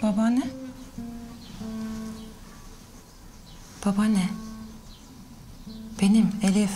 Babaanne? Babaanne. Benim Elif.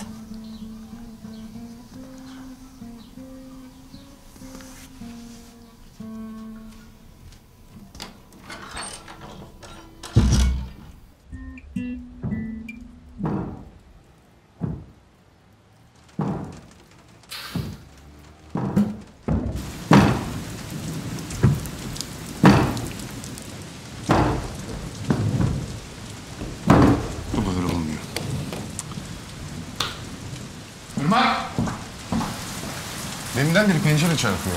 Deminden beri pencere çarpıyor.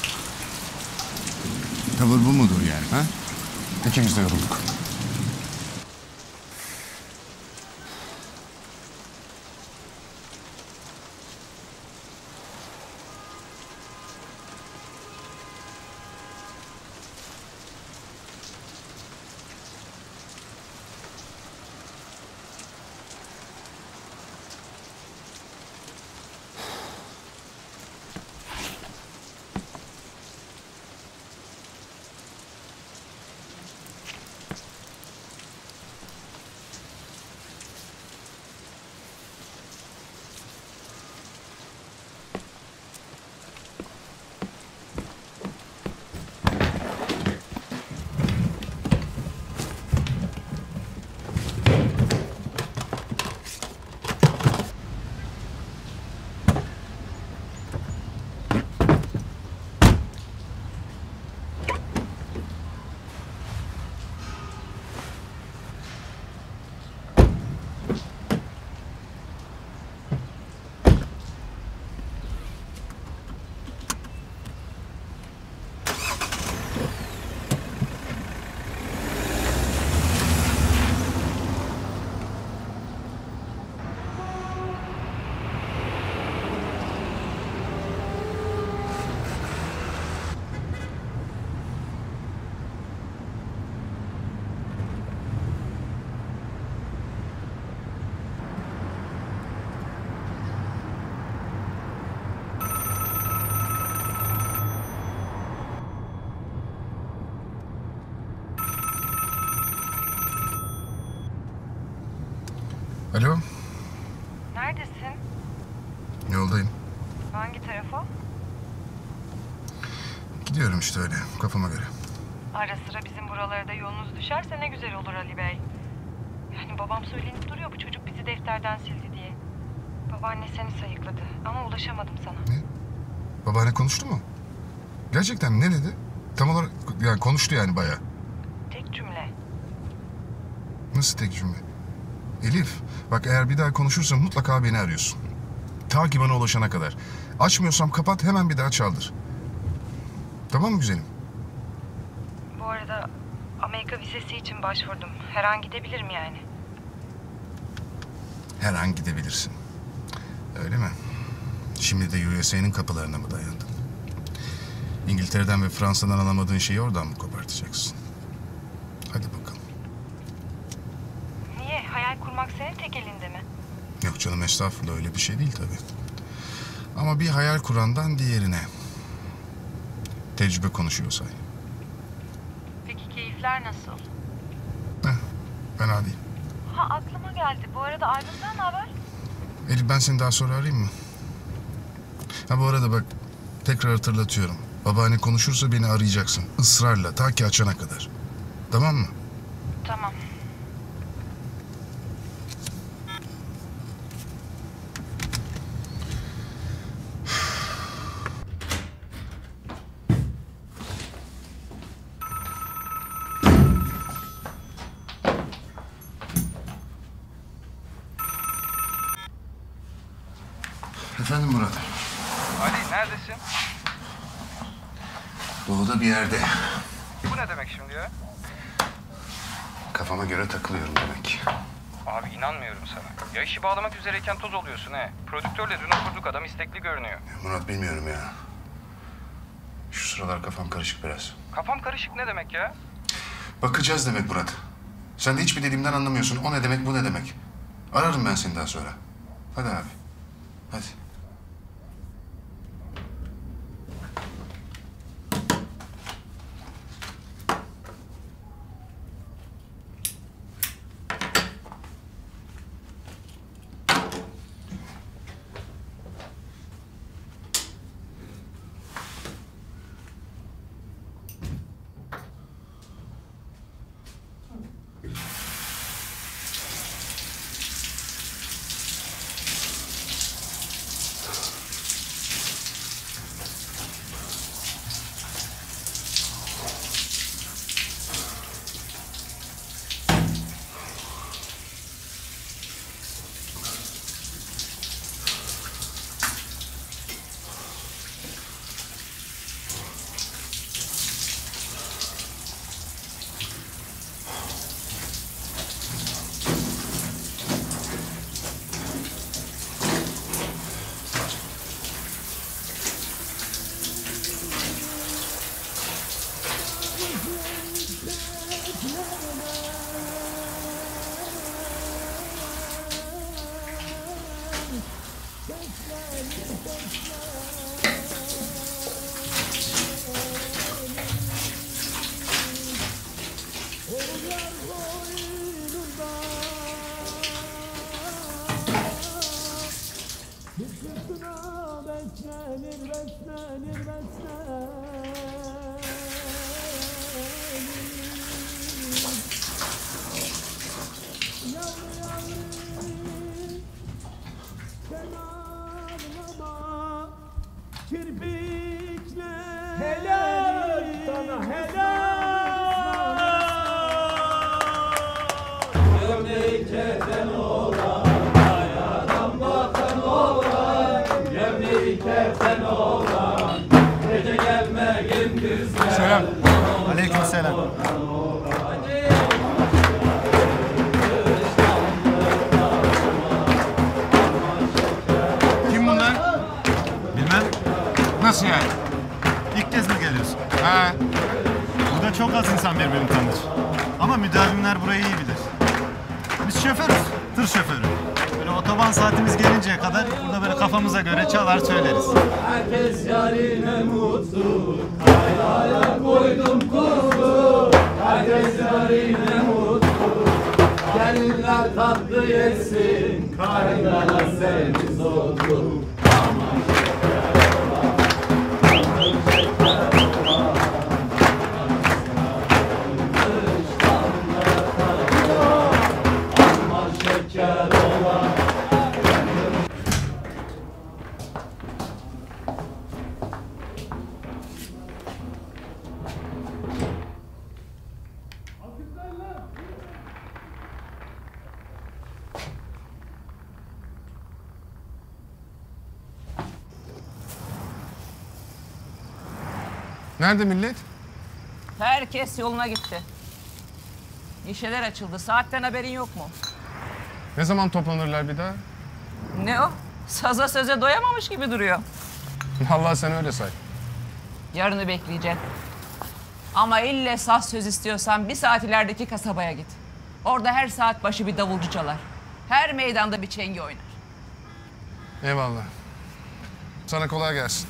Tavır bu mudur yani ha? İkimiz de yorulduk. Alo, Neredesin? yoldayım. Hangi tarafa? Gidiyorum işte öyle, kafama göre. Ara sıra bizim buralara da yolunuz düşerse ne güzel olur Ali Bey. Yani babam söylenip duruyor bu çocuk bizi defterden sildi diye. Babaanne seni sayıkladı ama ulaşamadım sana. Ne? Babaanne konuştu mu? Gerçekten mi? Ne dedi? Tam olarak yani konuştu yani bayağı. Tek cümle. Nasıl tek cümle? Elif, bak eğer bir daha konuşursan mutlaka beni arıyorsun. Ta ki bana ulaşana kadar. Açmıyorsam kapat, hemen bir daha çaldır. Tamam mı güzelim? Bu arada Amerika vizesi için başvurdum. Her an gidebilirim yani. Her an gidebilirsin. Öyle mi? Şimdi de USA'nın kapılarına mı dayandın? İngiltere'den ve Fransa'dan alamadığın şeyi oradan mı kopartacaksın? Hadi bakalım. Niye? Hayal kurmak senin tek elinde mi? Yok canım, estağfurullah, öyle bir şey değil tabii. Ama bir hayal kurandan diğerine. Tecrübe konuşuyor say. Peki keyifler nasıl? Fena değil. Ha aklıma geldi. Bu arada Aydın'dan ne haber? Elif, ben seni daha sonra arayayım mı? Ha bu arada bak, tekrar hatırlatıyorum. Babaanne konuşursa beni arayacaksın. Israrla, ta ki açana kadar. Tamam mı? Tamam. Efendim Murat. Ali neredesin? Doğuda bir yerde. Bu ne demek şimdi ya? Kafama göre takılıyorum demek. Abi inanmıyorum sana. Ya işi bağlamak üzereyken toz oluyorsun he. Prodüktörle dün oturduk, adam istekli görünüyor. Murat, bilmiyorum ya. Şu sıralar kafam karışık biraz. Kafam karışık ne demek ya? Bakacağız demek Murat. Sen de hiçbir dediğimden anlamıyorsun. O ne demek, bu ne demek? Ararım ben seni daha sonra. Hadi abi. Hadi. Helal sana helal. Memleketen olan, ayadan bakan olan, memleketen olan, gece gelme gündüz gel. Selam. Aleykümselam. Kim bunlar? Bilmem. Nasıl yani? İlk kez mi geliyorsun? Ha? Burada çok az insan birbirini tanır. Ama müdavimler burayı iyi bilir. Biz şoförüz, tır şoförü. Böyle otoban saatimiz gelinceye kadar burada böyle kafamıza göre çalar söyleriz. Herkes yarine mutlu, kaynaya koydum kuzu. Herkes yarine mutlu, gelinler tatlı yesin, kaynana seni zorlu. Aman şeker olan, aman şeker olan, aman şeker olan. Nerede millet? Herkes yoluna gitti. Gişeler açıldı. Saatten haberin yok mu? Ne zaman toplanırlar bir daha? Ne o? Saza söze doyamamış gibi duruyor. Vallahi sen öyle say. Yarını bekleyeceğim. Ama ille saz söz istiyorsan bir saat ilerideki kasabaya git. Orada her saat başı bir davulcu çalar. Her meydanda bir çengi oynar. Eyvallah. Sana kolay gelsin.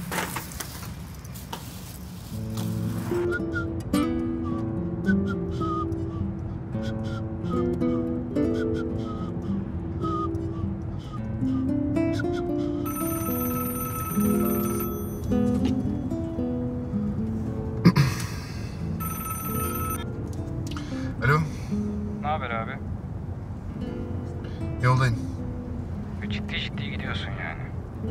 Alo, Ne haber abi? yoldayım. Ciddi ciddi gidiyorsun yani.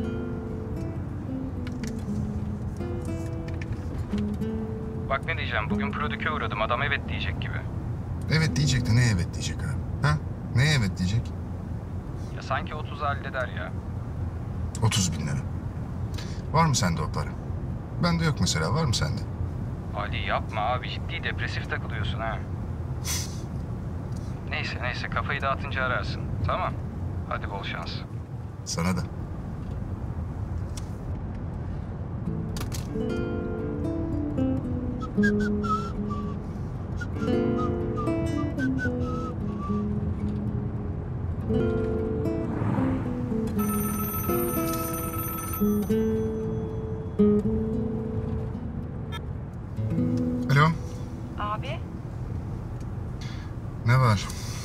Bak ne diyeceğim, bugün Prodük'e uğradım. Adam evet diyecek gibi. Evet diyecek de ne evet diyecek abi? Ha? Neye evet diyecek? Ya sanki 30 halleder ya. 30.000 lira. Var mı sende o para? Bende yok mesela, var mı sende? Ali yapma abi, ciddi depresif takılıyorsun ha. Neyse kafayı dağıtınca ararsın. Tamam. Hadi bol şans. Sana da. Alo, Abi, ne var?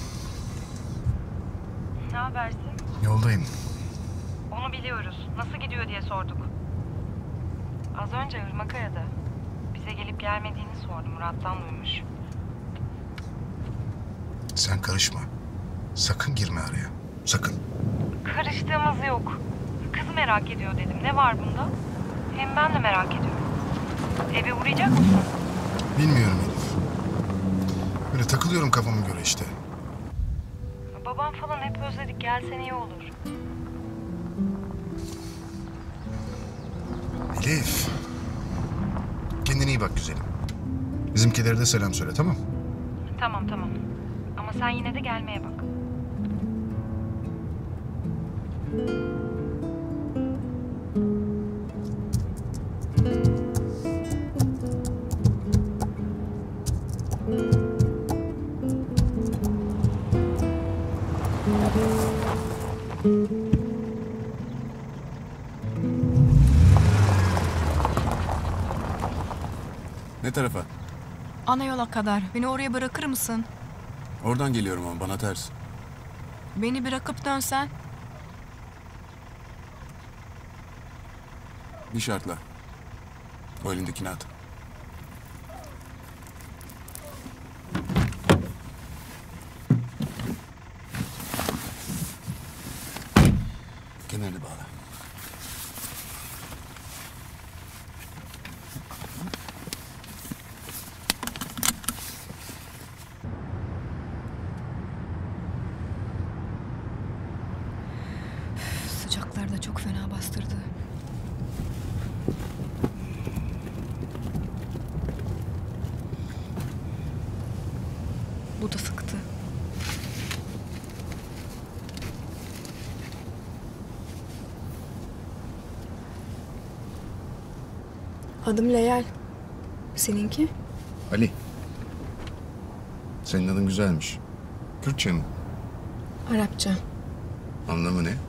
ne habersin? Yoldayım. Onu biliyoruz. Nasıl gidiyor diye sorduk. Az önce Irmak aradı. Bize gelip gelmediğini sordu. Murat'tan duymuş. Sen karışma. Sakın girme araya. Sakın. Karıştığımız yok. Kızı merak ediyor dedim. Ne var bunda? Hem ben de merak ediyorum. Eve uğrayacak mısın? Bilmiyorum Elif. Böyle takılıyorum kafama göre işte. Babam falan hep özledik. Gelsen iyi olur. Elif. Kendine iyi bak güzelim. Bizimkilere de selam söyle, tamam? Tamam. Ama sen yine de gelmeye bak. Ne tarafa? Ana yola kadar. Beni oraya bırakır mısın? Oradan geliyorum ama bana ters. Beni bırakıp dönsen. Bir şartla. O elindekini at. Kemerini bağla. Sıcaklar da çok fena bastırdı. Bu da sıktı. Adım Leyal. Seninki? Ali. Senin adın güzelmiş. Kürtçe mi? Arapça. Anlamı ne?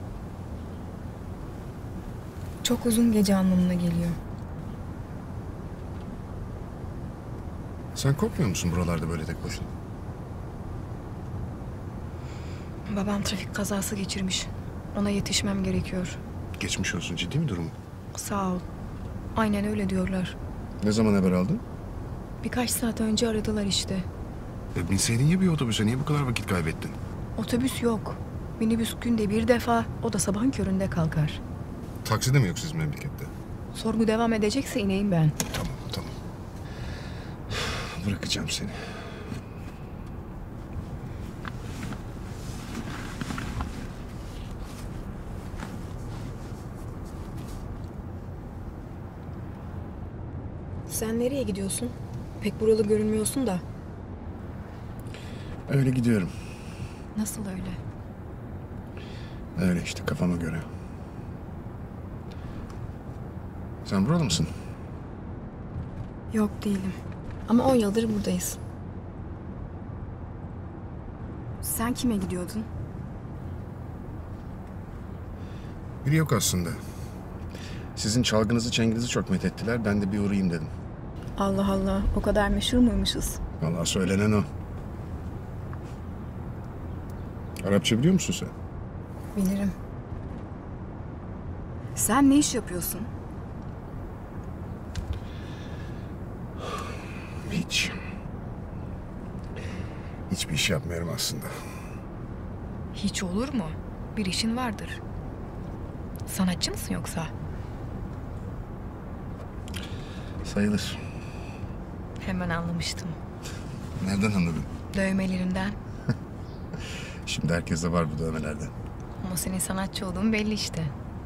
Çok uzun gece anlamına geliyor. Sen korkmuyor musun buralarda böyle tek başına? Babam trafik kazası geçirmiş. Ona yetişmem gerekiyor. Geçmiş olsun. Ciddi mi durumu? Sağ ol. Aynen öyle diyorlar. Ne zaman haber aldın? Birkaç saat önce aradılar işte. Binseydin ya bir otobüse. Niye bu kadar vakit kaybettin? Otobüs yok. Minibüs günde bir defa, o da sabahın köründe kalkar. Taksi de mi yok sizin memlekette? Sorgu devam edecekse ineyim ben. Tamam, tamam. Bırakacağım seni. Sen nereye gidiyorsun? Pek buralı görünmüyorsun da. Öyle gidiyorum. Nasıl öyle? Öyle işte kafama göre. Sen buralı mısın? Yok değilim. Ama 10 yıldır buradayız. Sen kime gidiyordun? Biri yok aslında. Sizin çalgınızı çenginizi çok methettiler. Ben de bir uğrayayım dedim. Allah Allah, o kadar meşhur muymuşuz? Vallahi söylenen o. Arapça biliyor musun sen? Bilirim. Sen ne iş yapıyorsun? Hiç. Hiçbir iş yapmıyorum aslında. Hiç olur mu? Bir işin vardır. Sanatçı mısın yoksa? Sayılır. Hemen anlamıştım. Nereden anladın? Dövmelerinden. Şimdi herkeste var bu dövmelerden. Ama senin sanatçı olduğun belli işte.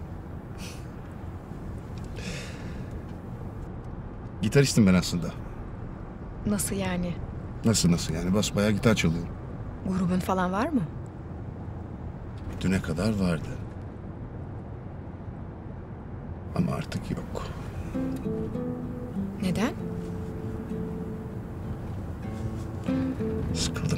Gitaristim ben aslında. Nasıl yani? Nasıl yani? Basbayağı gitar çalıyorum. Grubun falan var mı? Düne kadar vardı. Ama artık yok. Neden? Sıkıldım.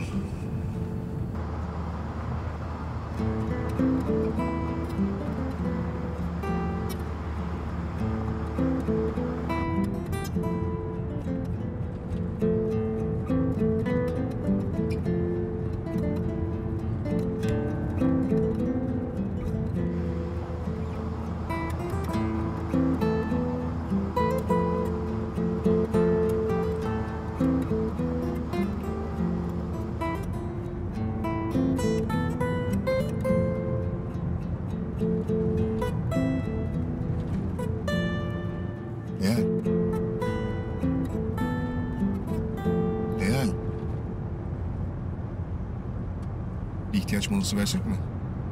Bir ihtiyaç molası versek mi?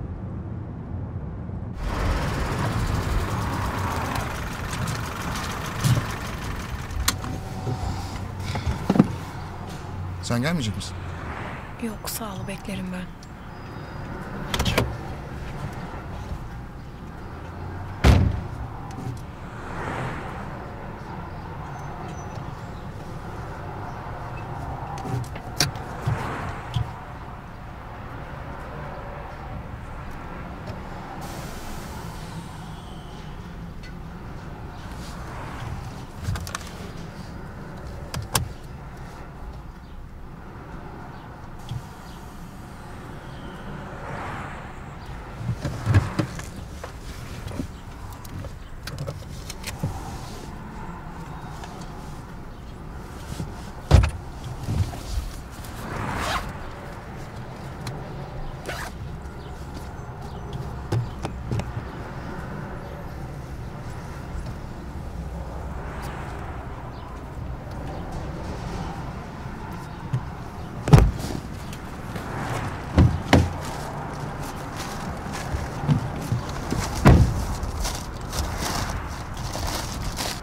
Sen gelmeyecek misin? Yok sağ ol, beklerim ben.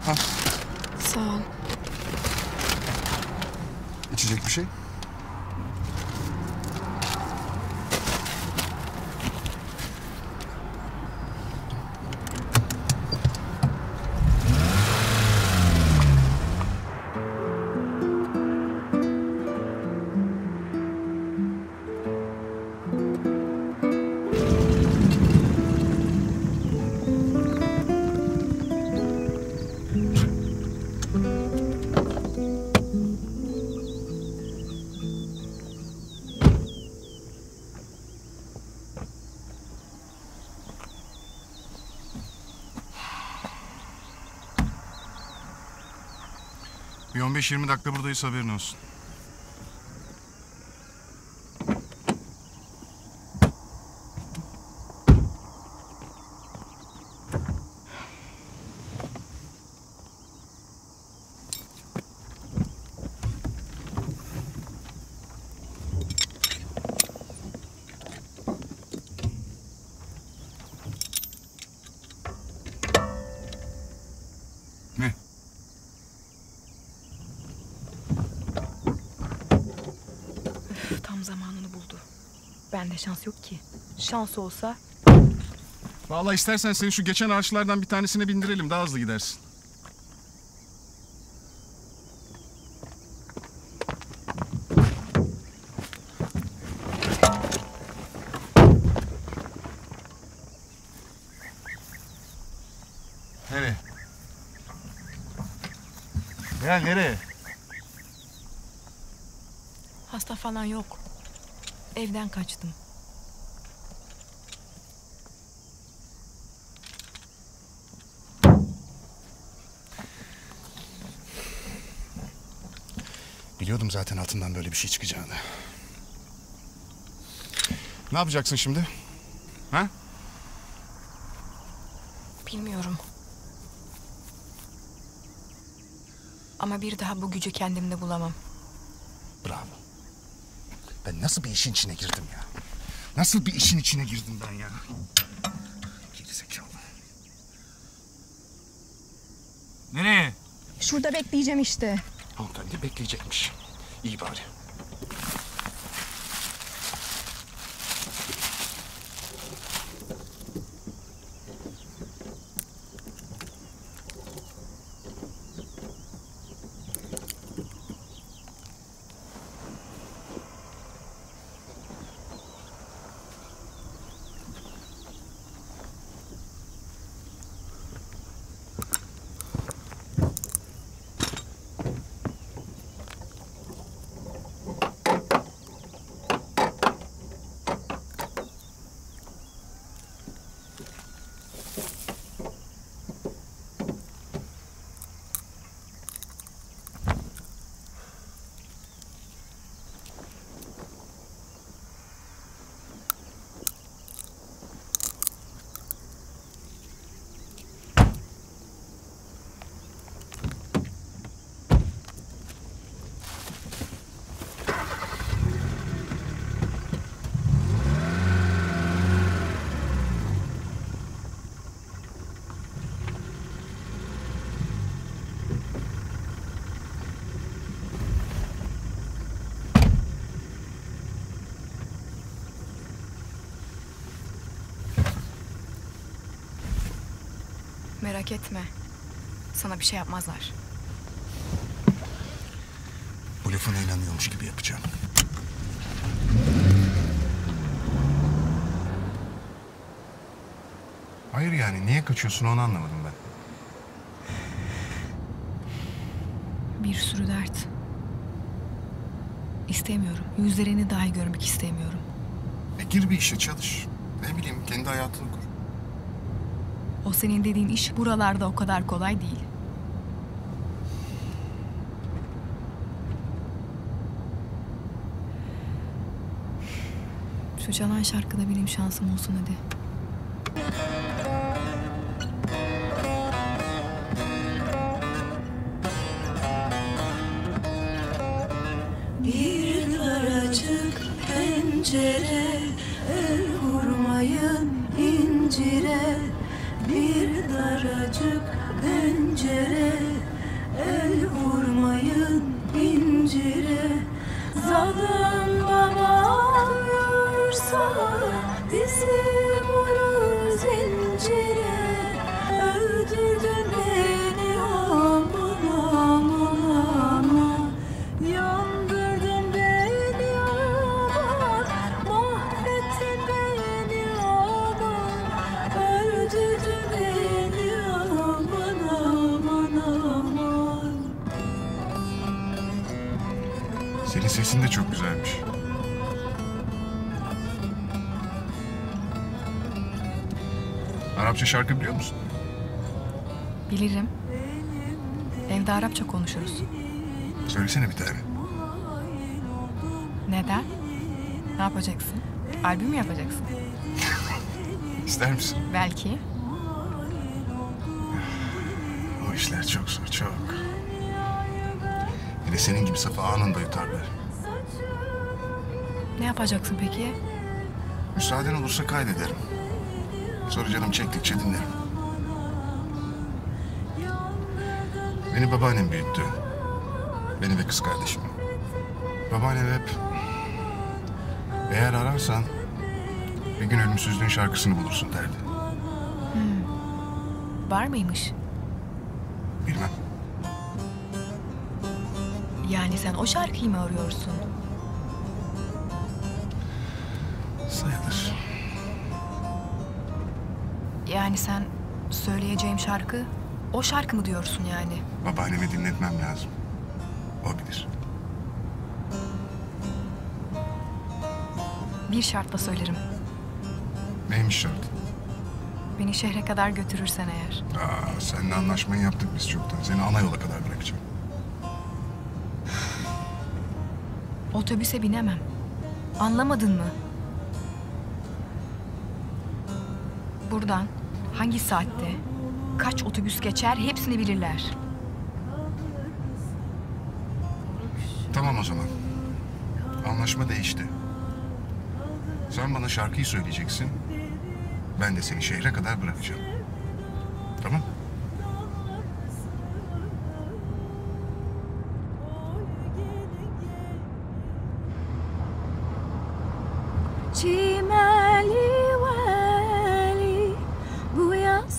Al. Sağ ol. İçecek bir şey? Bir 15-20 dakika buradayız, haberin olsun. Ne? Tam zamanını buldu. Bende şans yok ki. Şans olsa Vallahi istersen seni şu geçen ağaçlardan bir tanesine bindirelim, daha hızlı gidersin. Nereye? Gel, nereye? hasta falan yok. Evden kaçtım. Biliyordum zaten altından böyle bir şey çıkacağını. Ne yapacaksın şimdi? Ha? Bilmiyorum. Ama bir daha bu gücü kendimde bulamam. Bravo. Ben nasıl bir işin içine girdim ya? Nasıl bir işin içine girdim ben ya? Gerizekalı. Nereye? Şurada bekleyeceğim işte. Hanımefendi bekleyecekmiş. İyi bari. Merak etme. Sana bir şey yapmazlar. Bu lafına inanıyormuş gibi yapacağım. Hayır yani niye kaçıyorsun onu anlamadım ben. Bir sürü dert. İstemiyorum. Yüzlerini dahi görmek istemiyorum. Gir bir işe çalış. Ne bileyim kendi hayatını kur. O senin dediğin iş buralarda o kadar kolay değil. Şu çalan şarkıda benim şansım olsun hadi. Bir daracık pencere, el vurmayın incire. Bir daracık pencere, Senin sesin de çok güzelmiş. Arapça şarkı biliyor musun? Bilirim. Evde Arapça konuşuruz. Söylesene bir tane. Neden? Ne yapacaksın? Albüm mü yapacaksın? İster misin? Belki. O işler çok zor, çok. Bir de senin gibi safı anında yutarlar. Ne yapacaksın peki? Müsaaden olursa kaydederim. Sonra canım çektikçe dinlerim. Beni babaannem büyüttü. Beni ve kız kardeşim. Babaannem hep... Eğer ararsan bir gün ölümsüzlüğün şarkısını bulursun derdi. Var mıymış? Bilmem. Yani sen o şarkıyı mı arıyorsun? Sayılır. Yani sen söyleyeceğim şarkı o şarkı mı diyorsun yani? Babaannemi dinletmem lazım. O bilir. Bir şartla söylerim. Neymiş şart? Beni şehre kadar götürürsen eğer. Seninle anlaşmayı yaptık biz çoktan. Seni ana yola kadar bırakacağım. Otobüse binemem. Anlamadın mı? Buradan hangi saatte, kaç otobüs geçer hepsini bilirler. Tamam o zaman. Anlaşma değişti. Sen bana şarkıyı söyleyeceksin. Ben de seni şehre kadar bırakacağım. Tamam? Çimeli veli bu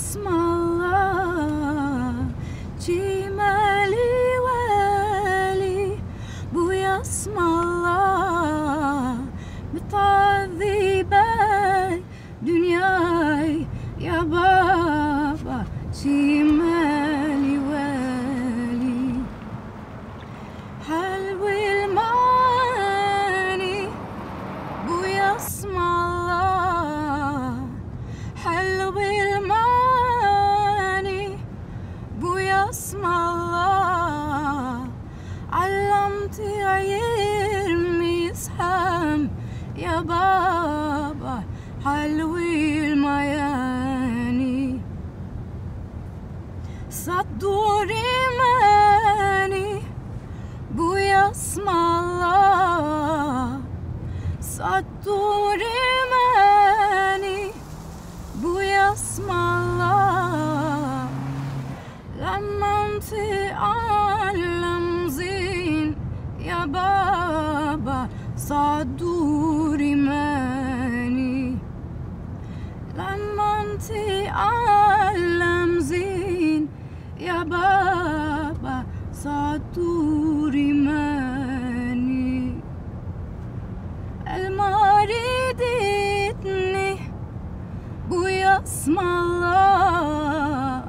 yasmalar, çimeli veli bu yasmalar, mütazibe dünyayı ya baba, çimeli veli halvil mani bu yasmalar, halvil mani bu yasmalar, allamti ayirmiz hem ya baba, halvil mayani sadduri mani bu yasmalar, sadduri mani bu yasmalar, lammanti allamzin ya baba, sadduri mani lammanti allamzin ya baba, sadduri mani elmariditni bu yasmalar,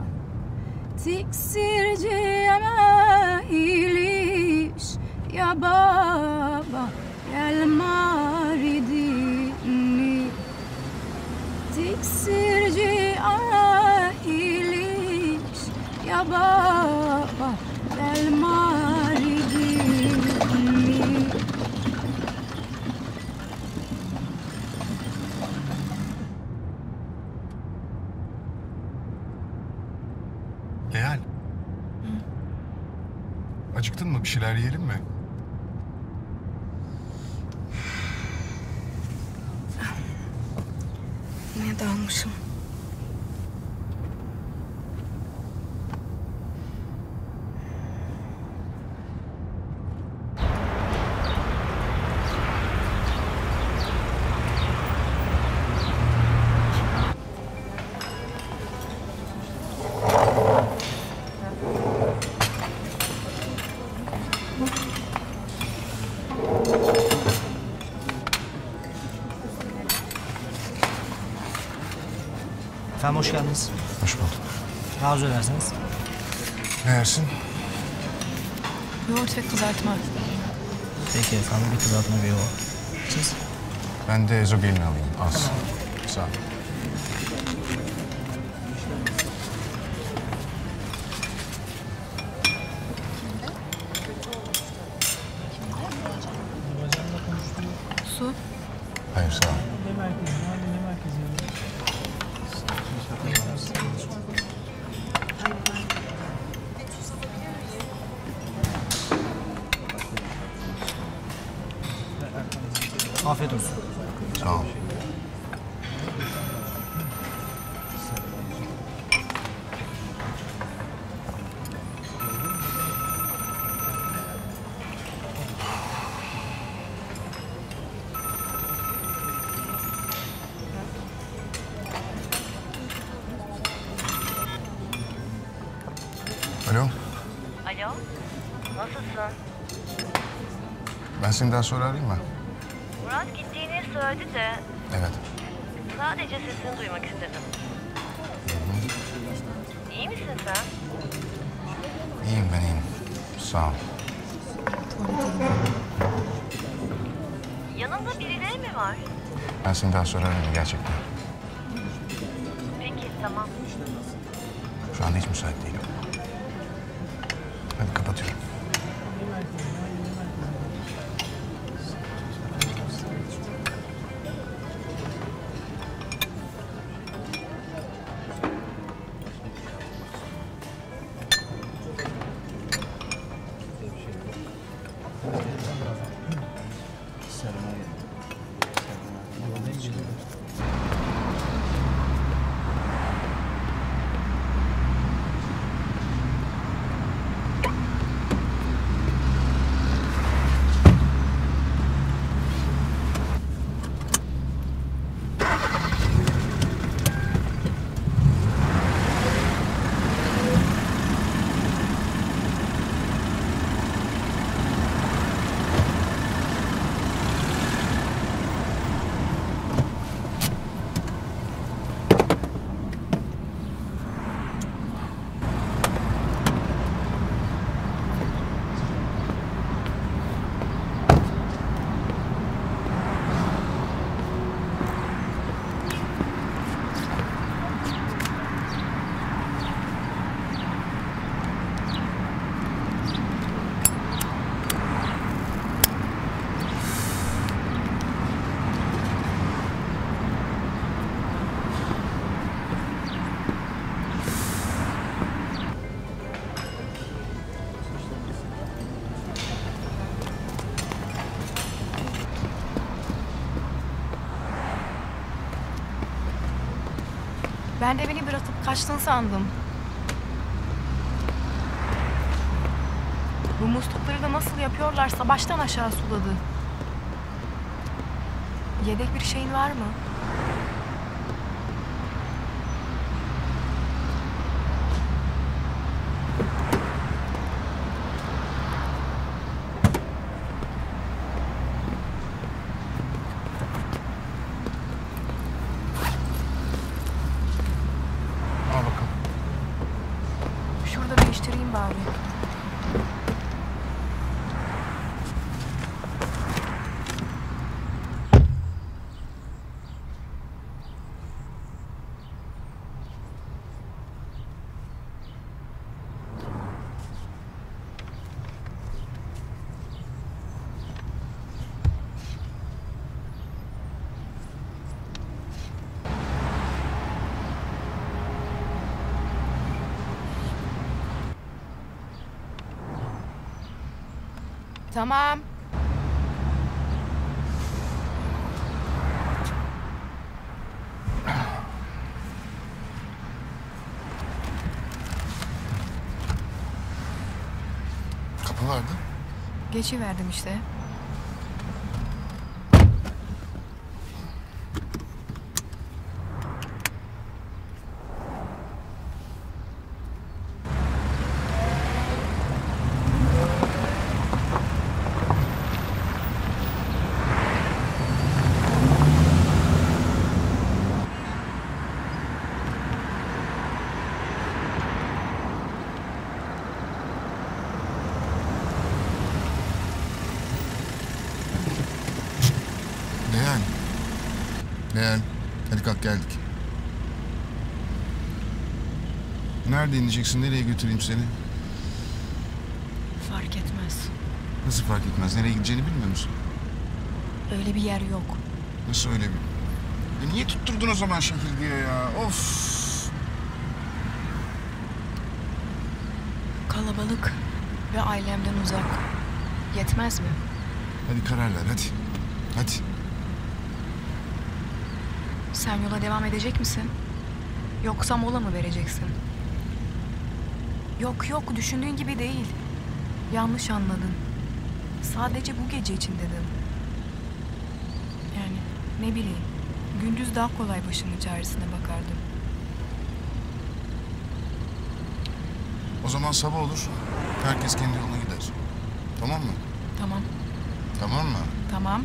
tiksirci iliş ya baba, elmariditni tiksirci iliş ya baba, elmariditni. Leyal. Acıktın mı? Bir şeyler yiyelim mi? Yine dalmışım. Efendim hoş geldiniz. Hoş bulduk. Ne arzu edersiniz? Ne yersin? Yoğurt ve kızartma. Peki efendim, bir kızartma bir o. Siz? Ben de ezogelin alayım. Az. Sağ ol. Su. Hayır sağ ol. Afiyet olsun. Sağ ol. Alo, Alo, nasılsın? ben seni daha sonra arayayım mı? Murat gittiğini söyledi de Evet. sadece sesini duymak istedim. İyi misin sen? İyiyim ben iyiyim. Sağ ol. Yanında birileri mi var? Ben seni daha sonra ararım gerçekten. Peki, tamam. Şu anda hiç müsait değilim. Hadi kapatıyorum. Ben de beni bırakıp kaçtın sandım. Bu muslukları da nasıl yapıyorlarsa baştan aşağı suladı. Yedek bir şeyin var mı? Al bakalım. Şurada değiştireyim bari. Tamam. Kapı vardı. Geçiverdim işte. Hayal. Hadi kalk geldik. Nerede ineceksin? Nereye götüreyim seni? Fark etmez. Nasıl fark etmez? Nereye gideceğini bilmiyor musun? Öyle bir yer yok. Nasıl öyle bir? Niye tutturdun o zaman şehir diye ya? Of! Kalabalık ve ailemden uzak. Yetmez mi? Hadi karar ver hadi. Hadi. Sen yola devam edecek misin? Yoksa mola mı vereceksin? Yok düşündüğün gibi değil. Yanlış anladın. Sadece bu gece için dedim. Yani ne bileyim. Gündüz daha kolay başımın çaresine bakardım. O zaman sabah olur. Herkes kendi yoluna gider. Tamam mı? Tamam. Tamam mı? Tamam.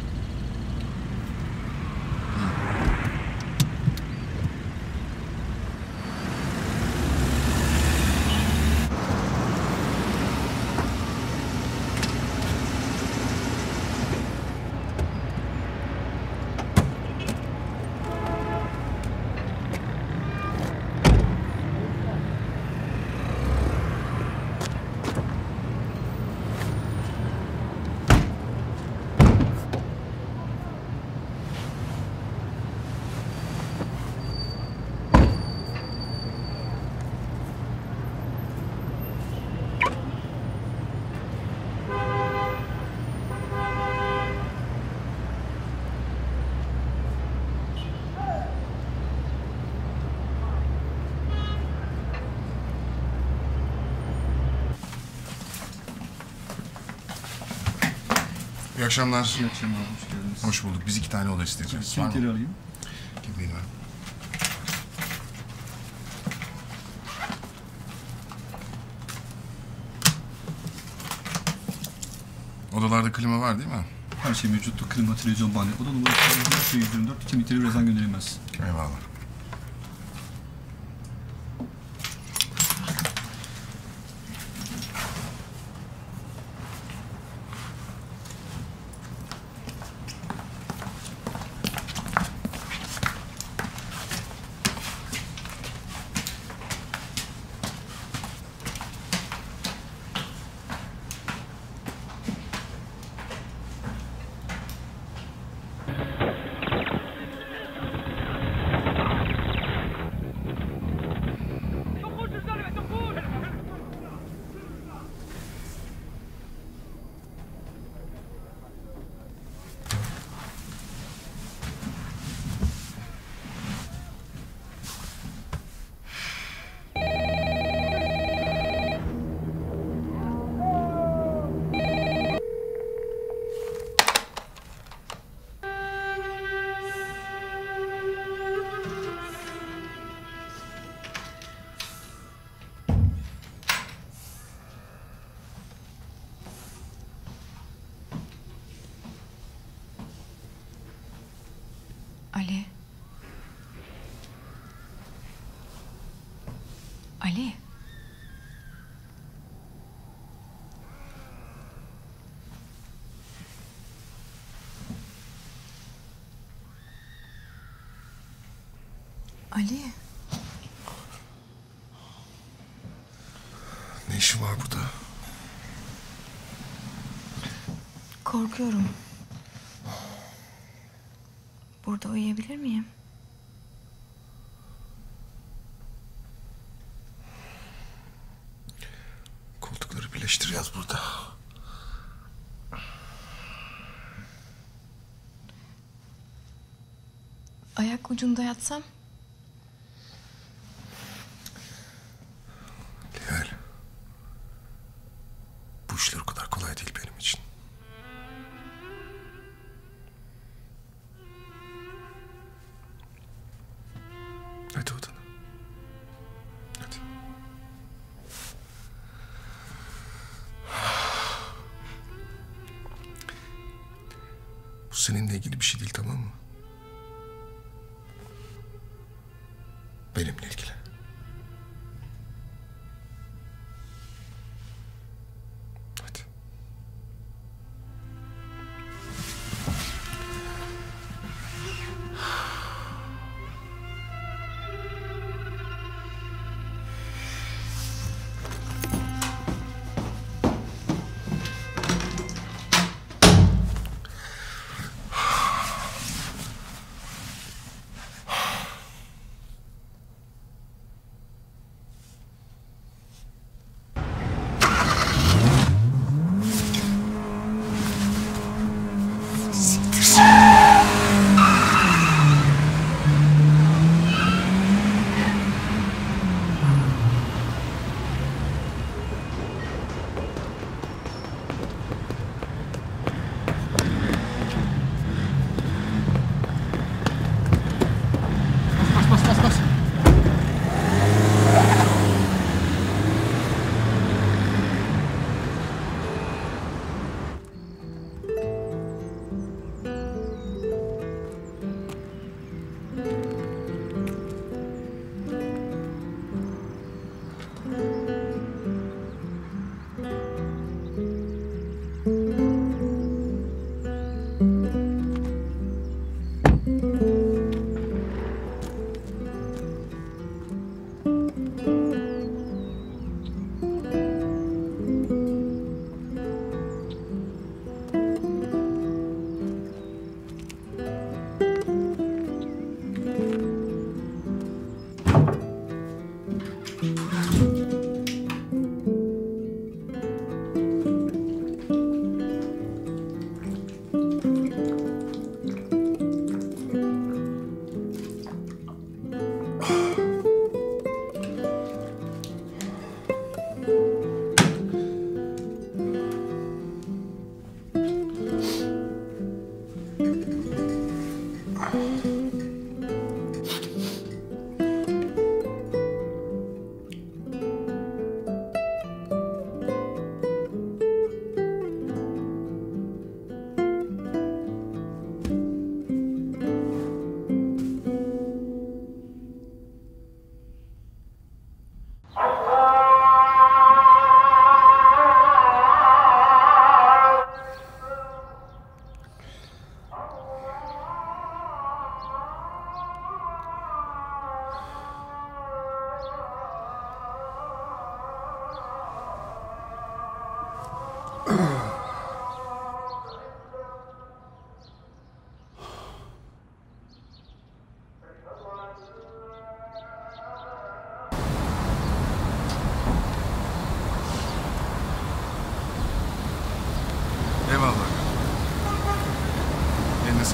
İyi akşamlar. İyi akşamlar, hoş geldiniz. Hoş bulduk. Biz 2 tane oda isteyeceğiz. Kimlikleri alayım. Kimliğini ver. Odalarda klima var değil mi? Her şey mevcuttu. Klima, televizyon, banyo. Oda numarası 124. Kimlikleri birazdan gönderilmez. Eyvallah. Ali. Ali. Ali. Ne işi var burada? Korkuyorum. Burada uyuyabilir miyim? Koltukları birleştireceğiz burada. Ayak ucunda yatsam? Leyla. Bu işler o kadar kolay değil benim için. Hadi odana. Hadi. Bu seninle ilgili bir şey değil, tamam mı? Benimle ilgili. Hadi.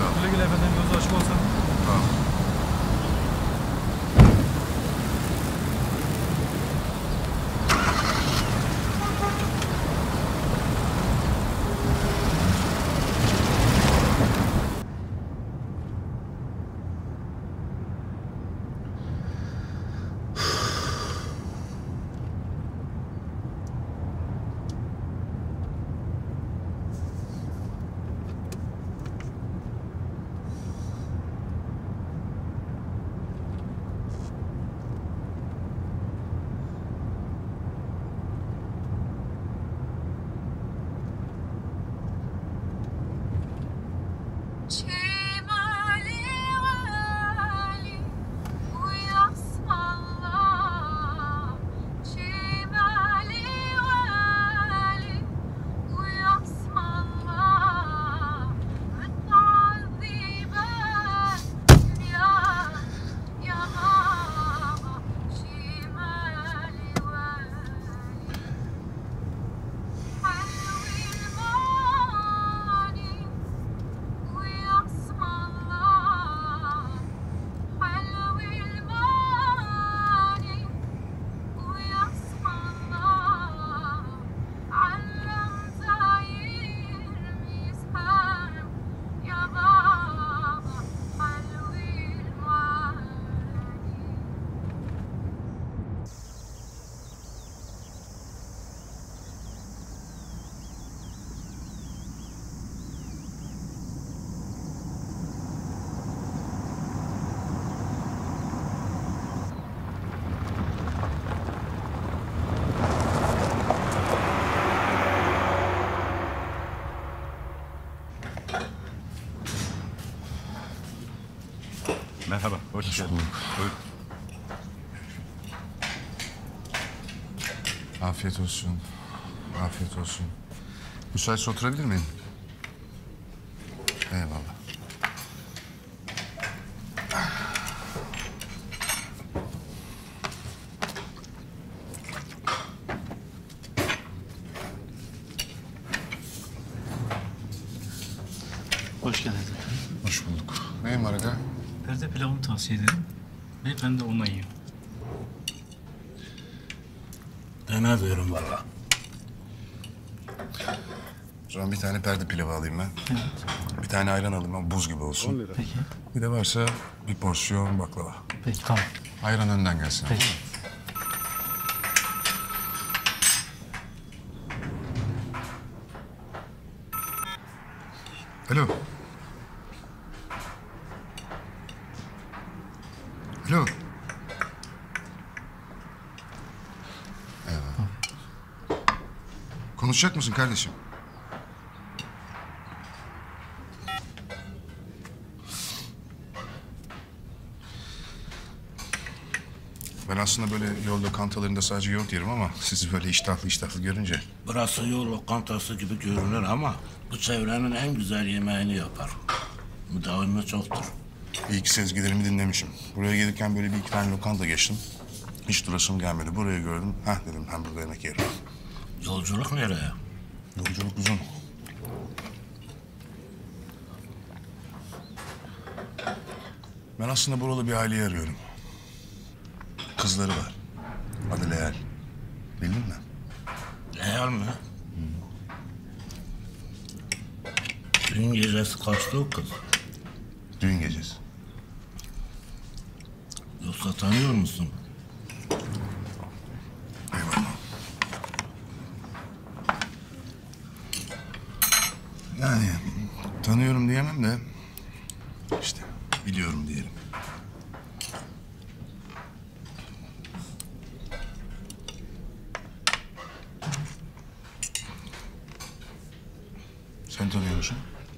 Sağ ol. Güle güle efendim, yolunuz açık olsun. Tamam. Merhaba, hoş geldin. Buyurun. Afiyet olsun. Afiyet olsun. Müsaitse oturabilir miyim? Eyvallah. Hoş geldin. Hoş bulduk. Neyim var aga? Perde pilavını tavsiye ederim. Beyefendi de onunla yiyor. Dene diyorum valla. O zaman bir tane perde pilavı alayım ben. Evet. Bir tane ayran alayım ama buz gibi olsun. Peki. Bir de varsa bir porsiyon baklava. Peki, tamam. Ayran önden gelsin. Peki. Alo. Alo. Eyvallah. Konuşacak mısın kardeşim? Ben aslında böyle yol lokantalarında sadece yoğurt yerim ama sizi böyle iştahlı görünce... Burası yol lokantası gibi görünür ama bu çevrenin en güzel yemeğini yapar. Müdavimi çoktur. İyi ki sezgilerimi dinlemişim. Buraya gelirken böyle bir iki tane lokanta geçtim. Hiç durasım gelmedi. Burayı gördüm. Hah dedim, ben burada yemek yerim. Yolculuk nereye? Yolculuk uzun. Ben aslında buralı bir aileyi arıyorum. Kızları var. Adı Leyal. Bildin mi? Leyal mi? Dün gecesi kaçtı o kız? Düğün gecesi. Yoksa tanıyor musun? Eyvallah. Yani tanıyorum diyemem de işte biliyorum diyelim. Sen tanıyor musun?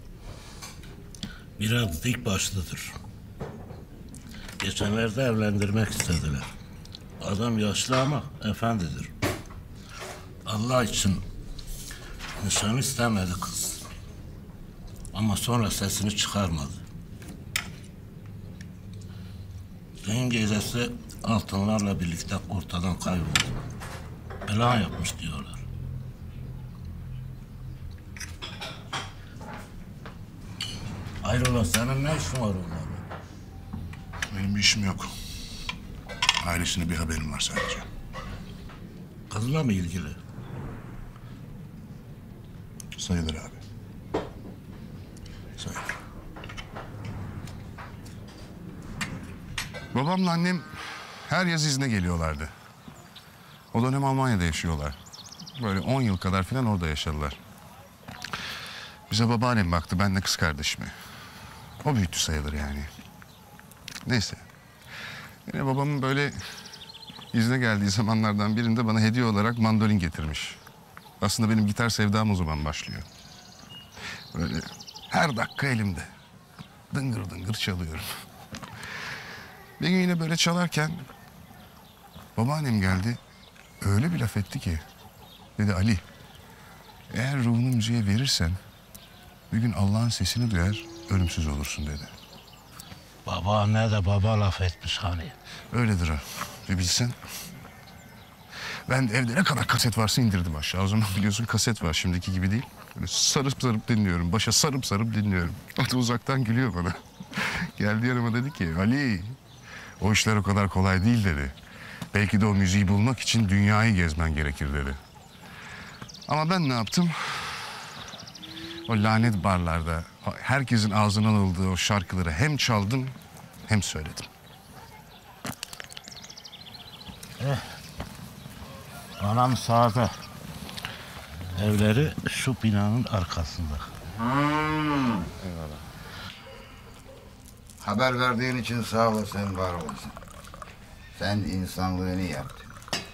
Biraz dik başlıdır. Geçenlerde evlendirmek istediler. Adam yaşlı ama efendidir. Allah için nişan istemedi kız. Ama sonra sesini çıkarmadı. Düğün gecesi altınlarla birlikte ortadan kayboldu. Plan yapmış diyorlar. Hayrola senin ne işin var onlarla? Benim bir işim yok. Ailesine bir haberim var sadece. Kızla mı ilgili? Sayılır abi. Sayılır. Babamla annem her yaz izne geliyorlardı. O dönem Almanya'da yaşıyorlar. Böyle 10 yıl kadar falan orada yaşadılar. Bize babaannem baktı, ben de kız kardeşime. O büyüttü sayılır yani. Neyse. Yine babamın böyle izne geldiği zamanlardan birinde bana hediye olarak mandolin getirmiş. Aslında benim gitar sevdam o zaman başlıyor. Böyle her dakika elimde. Dıngır dıngır çalıyorum. Bir gün yine böyle çalarken babaannem geldi. Öyle bir laf etti ki. Dedi Ali, eğer ruhunu müziğe verirsen bir gün Allah'ın sesini duyar, ölümsüz olursun dedi. Babaanne de baba laf etmiş hani. Öyledir o. Bir bilsen. Ben de evde ne kadar kaset varsa indirdim aşağı. O zaman biliyorsun kaset var, şimdiki gibi değil. Böyle sarıp sarıp dinliyorum. Başa sarıp sarıp dinliyorum. O da uzaktan gülüyor bana. Geldi yanıma dedi ki, Ali, o işler o kadar kolay değil dedi. Belki de o müziği bulmak için dünyayı gezmen gerekir dedi. Ama ben ne yaptım? O lanet barlarda herkesin ağzından aldığı o şarkıları hem çaldım hem söyledim. Anam sağda. Evleri şu binanın arkasında. Eyvallah. Haber verdiğin için sağ olasın, var olasın. Sen insanlığını yaptın.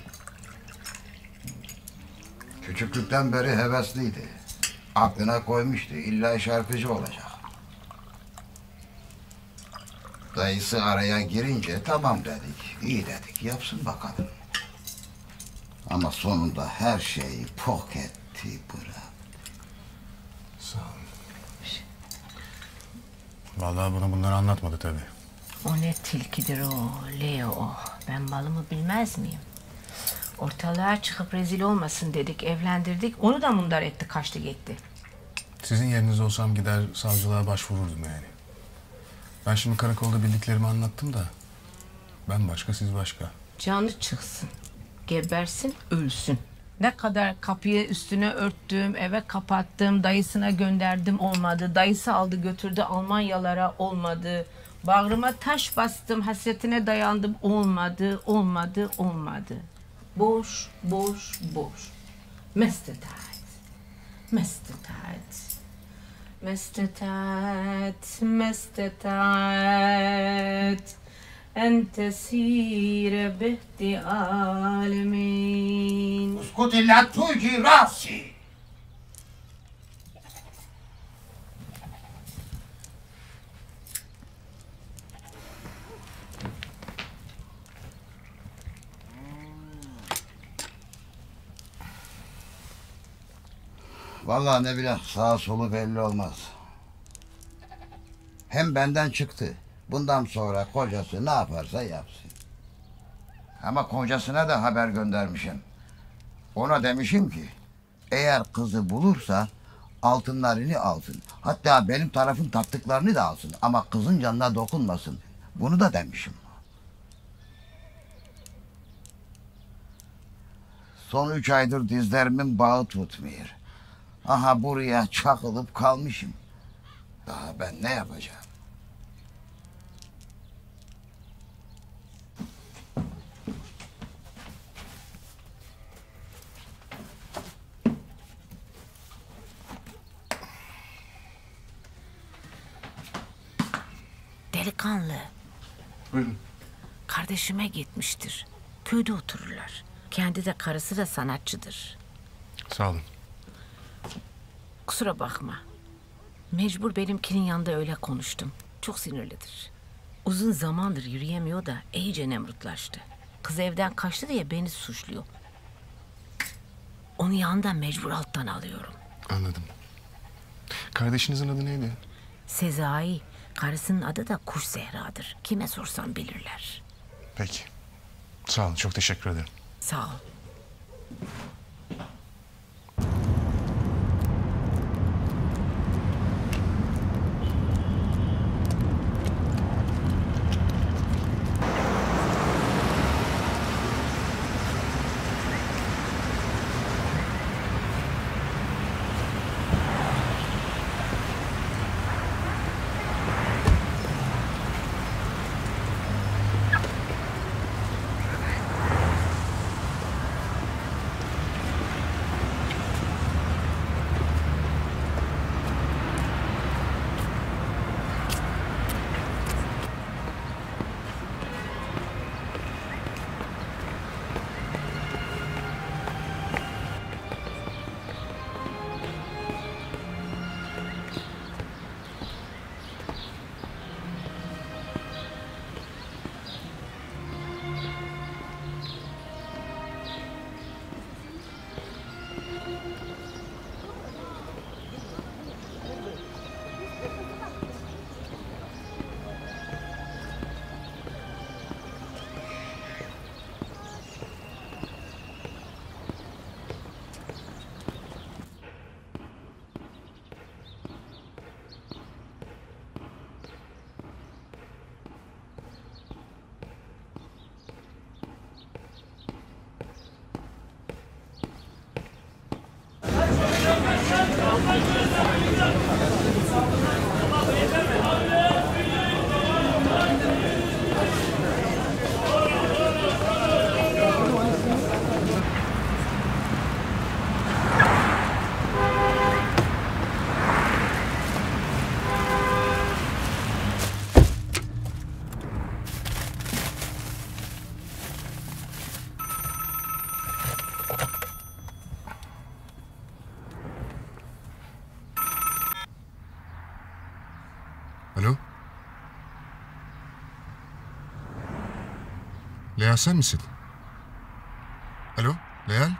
Küçüklükten beri hevesliydi. Aklına koymuştu, illa şarkıcı olacak. Dayısı araya girince tamam dedik, iyi dedik, yapsın bakalım. Ama sonunda her şeyi pok etti, bırak. Sağ ol. Vallahi bana bunları anlatmadı tabii. O ne tilkidir o, Leo o. Ben balımı bilmez miyim? Ortalığa çıkıp rezil olmasın dedik, evlendirdik. Onu da mundar etti, kaçtı gitti. Sizin yerinizde olsam gider savcılığa başvururdum yani. Ben şimdi karakolda bildiklerimi anlattım da ben başka, siz başka. Canı çıksın, gebersin, ölsün. Ne kadar kapıyı üstüne örttüm, eve kapattım, dayısına gönderdim, olmadı. Dayısı aldı götürdü Almanyalara, olmadı. Bağrıma taş bastım, hasretine dayandım, olmadı, olmadı, olmadı. Boş, boş, boş. Mestetayt, mestetayt. Mestetayt, mestetayt. En tesire behti alemin. Uskuti la tuji rasi. Vallahi ne bileyim, sağ solu belli olmaz. Hem benden çıktı. Bundan sonra kocası ne yaparsa yapsın. Ama kocasına da haber göndermişim. Ona demişim ki, eğer kızı bulursa altınlarını alsın. Hatta benim tarafın taktıklarını da alsın. Ama kızın canına dokunmasın. Bunu da demişim. Son 3 aydır dizlerimin bağı tutmuyor. Aha buraya çakılıp kalmışım. Daha ben ne yapacağım? Delikanlı. Buyurun. Kardeşime gitmiştir. Köyde otururlar. Kendi de karısı da sanatçıdır. Sağ olun. Kusura bakma. Mecbur benimkinin yanında öyle konuştum. Çok sinirlidir. Uzun zamandır yürüyemiyor da iyice nemrutlaştı. Kız evden kaçtı diye beni suçluyor. Onu yanından mecbur alttan alıyorum. Anladım. Kardeşinizin adı neydi? Sezai. Karısının adı da Kuş Zehra'dır. Kime sorsam bilirler. Peki. Sağ olun, çok teşekkür ederim. Sağ ol. Alo? Leyal sen misin? Alo? Leyal?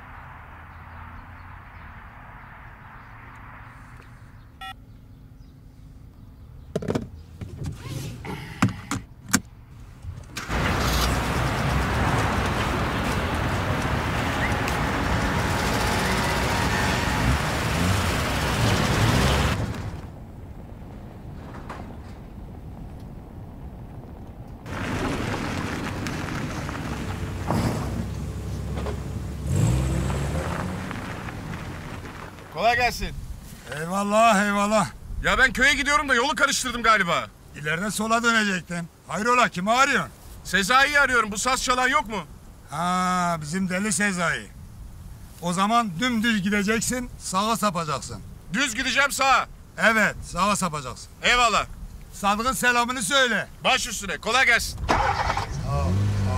Kolay gelsin. Eyvallah eyvallah. Ya ben köye gidiyorum da yolu karıştırdım galiba. İleride sola dönecektin. Hayrola kimi arıyorsun? Sezai'yi arıyorum. Bu saz çalan yok mu? Ha bizim deli Sezai. O zaman dümdüz gideceksin, sağa sapacaksın. Düz gideceğim sağa. Evet, sağa sapacaksın. Eyvallah. Sadık'ın selamını söyle. Baş üstüne. Kolay gelsin. Sağ ol.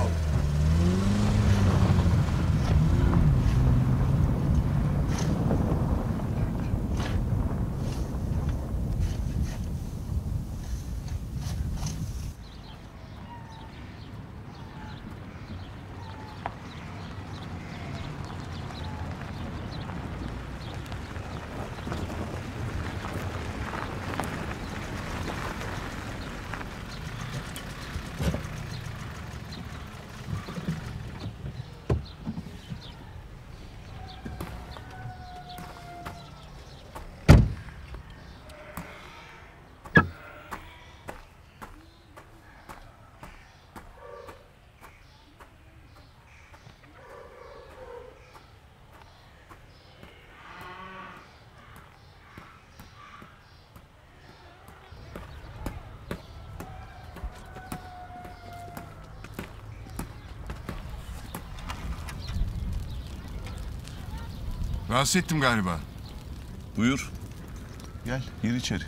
Rahatsız ettim galiba. Buyur. Gel, gir içeri.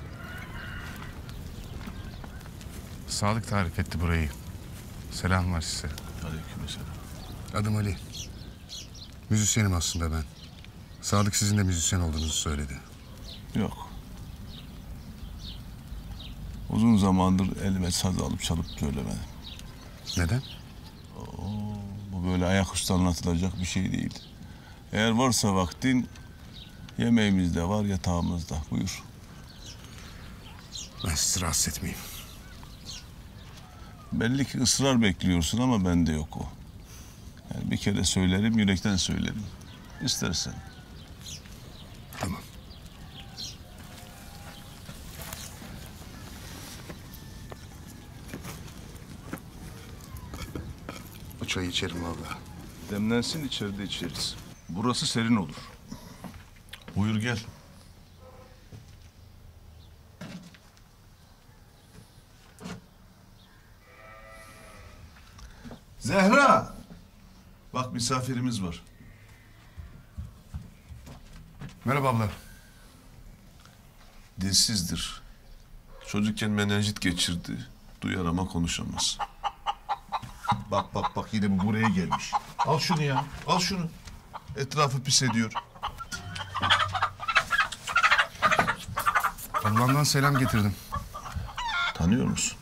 Sadık tarif etti burayı. Selam var size. Aleykümselam. Adım Ali. Müzisyenim aslında ben. Sadık sizin de müzisyen olduğunuzu söyledi. Yok. Uzun zamandır elime saz alıp çalıp söylemedim. Neden? Bu böyle ayaküstü anlatılacak bir şey değil. Eğer varsa vaktin, yemeğimiz de var, yatağımız da. Buyur. Ben sizi rahatsız etmeyeyim. Belli ki ısrar bekliyorsun ama bende yok o. Yani bir kere söylerim, yürekten söylerim. İstersen. Tamam. Bu çayı içerim vallahi. Demlensin, içeride içeriz. Burası serin olur. Buyur gel. Zehra! Bak misafirimiz var. Merhaba abla. Dilsizdir. Çocukken menenjit geçirdi. Duyar ama konuşamaz. Bak yine bu buraya gelmiş. Al şunu ya, al şunu. Etrafı pis ediyor. Ablamdan selam getirdim. Tanıyor musun?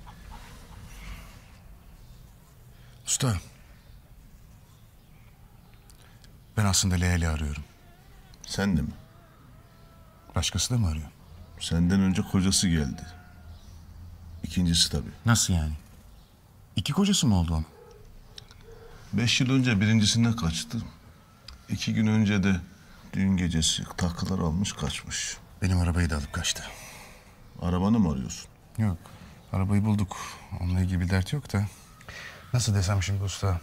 Usta. Ben aslında Leyla arıyorum. Sen de mi? Başkası da mı arıyor? Senden önce kocası geldi. İkincisi tabii. Nasıl yani? 2 kocası mı oldu onun? 5 yıl önce birincisinden kaçtı. 2 gün önce de düğün gecesi takılar almış kaçmış. Benim arabayı da alıp kaçtı. Arabanı mı arıyorsun? Yok. Arabayı bulduk. Onunla ilgili bir dert yok da. Nasıl desem şimdi usta?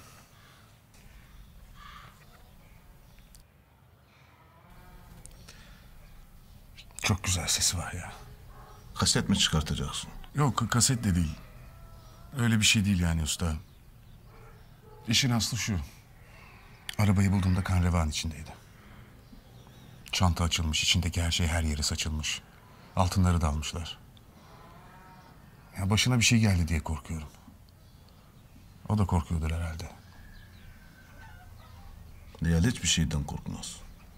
Çok güzel sesi var ya. Kaset mi çıkartacaksın? Yok, kaset de değil. Öyle bir şey değil yani usta. İşin aslı şu. Arabayı bulduğumda kan revan içindeydi. Çanta açılmış, içindeki her şey her yere saçılmış. Altınları da almışlar. Ya başına bir şey geldi diye korkuyorum. O da korkuyordur herhalde. Nihal hiçbir şeyden korkmaz.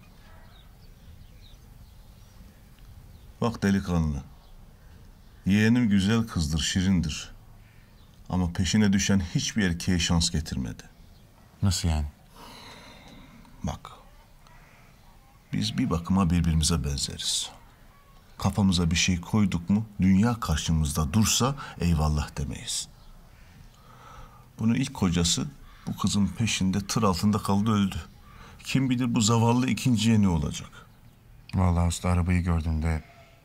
Bak delikanlı. Yeğenim güzel kızdır, şirindir. Ama peşine düşen hiçbir erkeğe şans getirmedi. Nasıl yani? Bak. Biz bir bakıma birbirimize benzeriz. Kafamıza bir şey koyduk mu, dünya karşımızda dursa eyvallah demeyiz. Bunun ilk kocası bu kızın peşinde tır altında kaldı öldü. Kim bilir bu zavallı ikinciye ne olacak? Vallahi usta arabayı gördüğümde...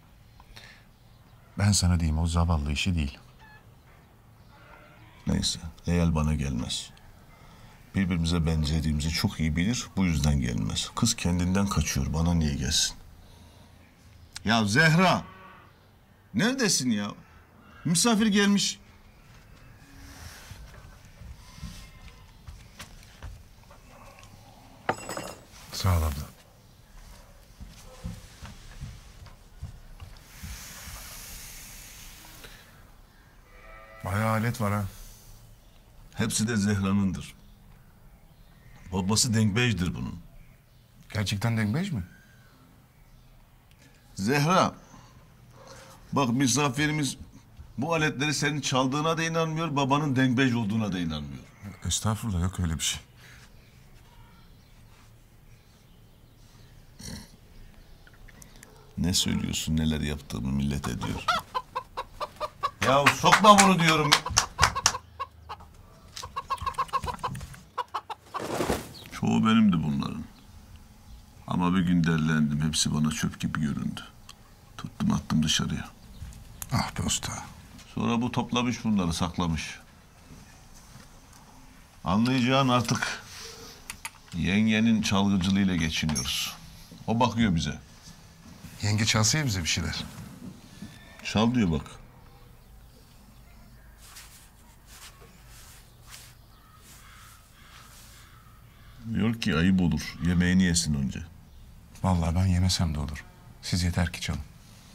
Ben sana diyeyim o zavallı işi değil. Neyse, Leyal bana gelmez. Birbirimize benzediğimizi çok iyi bilir, bu yüzden gelmez. Kız kendinden kaçıyor, bana niye gelsin? Ya Zehra! Neredesin ya? Misafir gelmiş. Sağ ol abla. Bayağı alet var ha. Hepsi de Zehra'nındır. Babası Dengbej'dir bunun. Gerçekten Dengbej mi? Zehra, bak misafirimiz bu aletleri senin çaldığına da inanmıyor, babanın Dengbej olduğuna da inanmıyor. Estağfurullah, yok öyle bir şey. Ne söylüyorsun, neler yaptığımı millet ediyor. Ya sokma bunu diyorum. Çoğu benimdi bunların. Ama bir gün derlendim, hepsi bana çöp gibi göründü. Tuttum attım dışarıya. Ah be usta. Sonra bu toplamış bunları, saklamış. Anlayacağın artık yengenin çalgıcılığıyla geçiniyoruz. O bakıyor bize. Yenge çalsa ya bize bir şeyler. Çal diyor bak. Diyor ki ayıp olur. Yemeğini yesin önce. Vallahi ben yemesem de olur. Siz yeter ki çalın.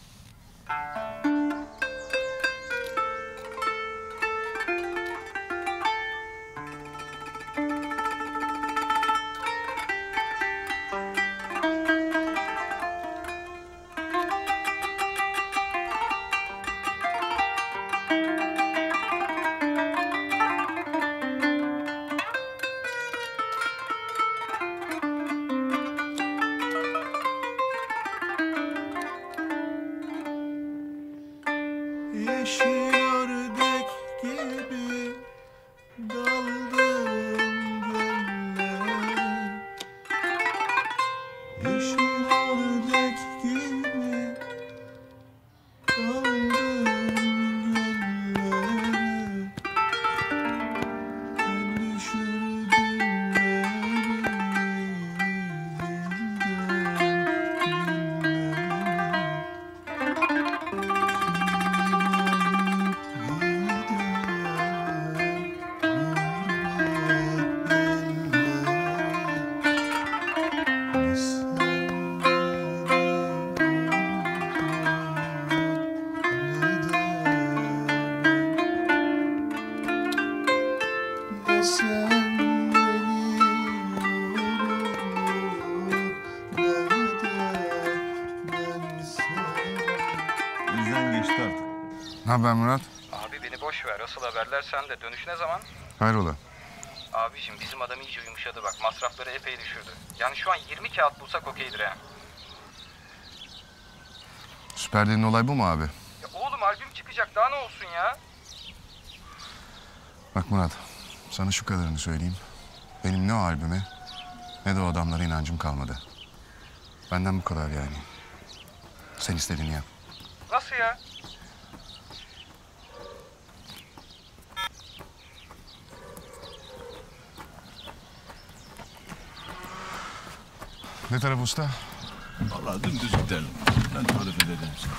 Yeşil ördek gibi daldım göllere. Yeşil ördek gibi daldım göllere. Sen düşürdün Bizden geçti artık. Ne haber Murat? Abi beni boş ver. Asıl haberler sende. Dönüş ne zaman? Hayrola? Abicim bizim adam iyice yumuşadı bak. Masrafları epey düşürdü. Yani şu an 20 kağıt bulsak okeydir ha. Süper dediğin olay bu mu abi? Ya oğlum albüm çıkacak daha ne olsun ya? Bak Murat, sana şu kadarını söyleyeyim. Benim ne o albüme ne de o adamlara inancım kalmadı. Benden bu kadar yani. Sen istediğini yap. Nasıl ya? Ne taraf usta? Vallahi dümdüz gidelim. Ben tarif ederim sana.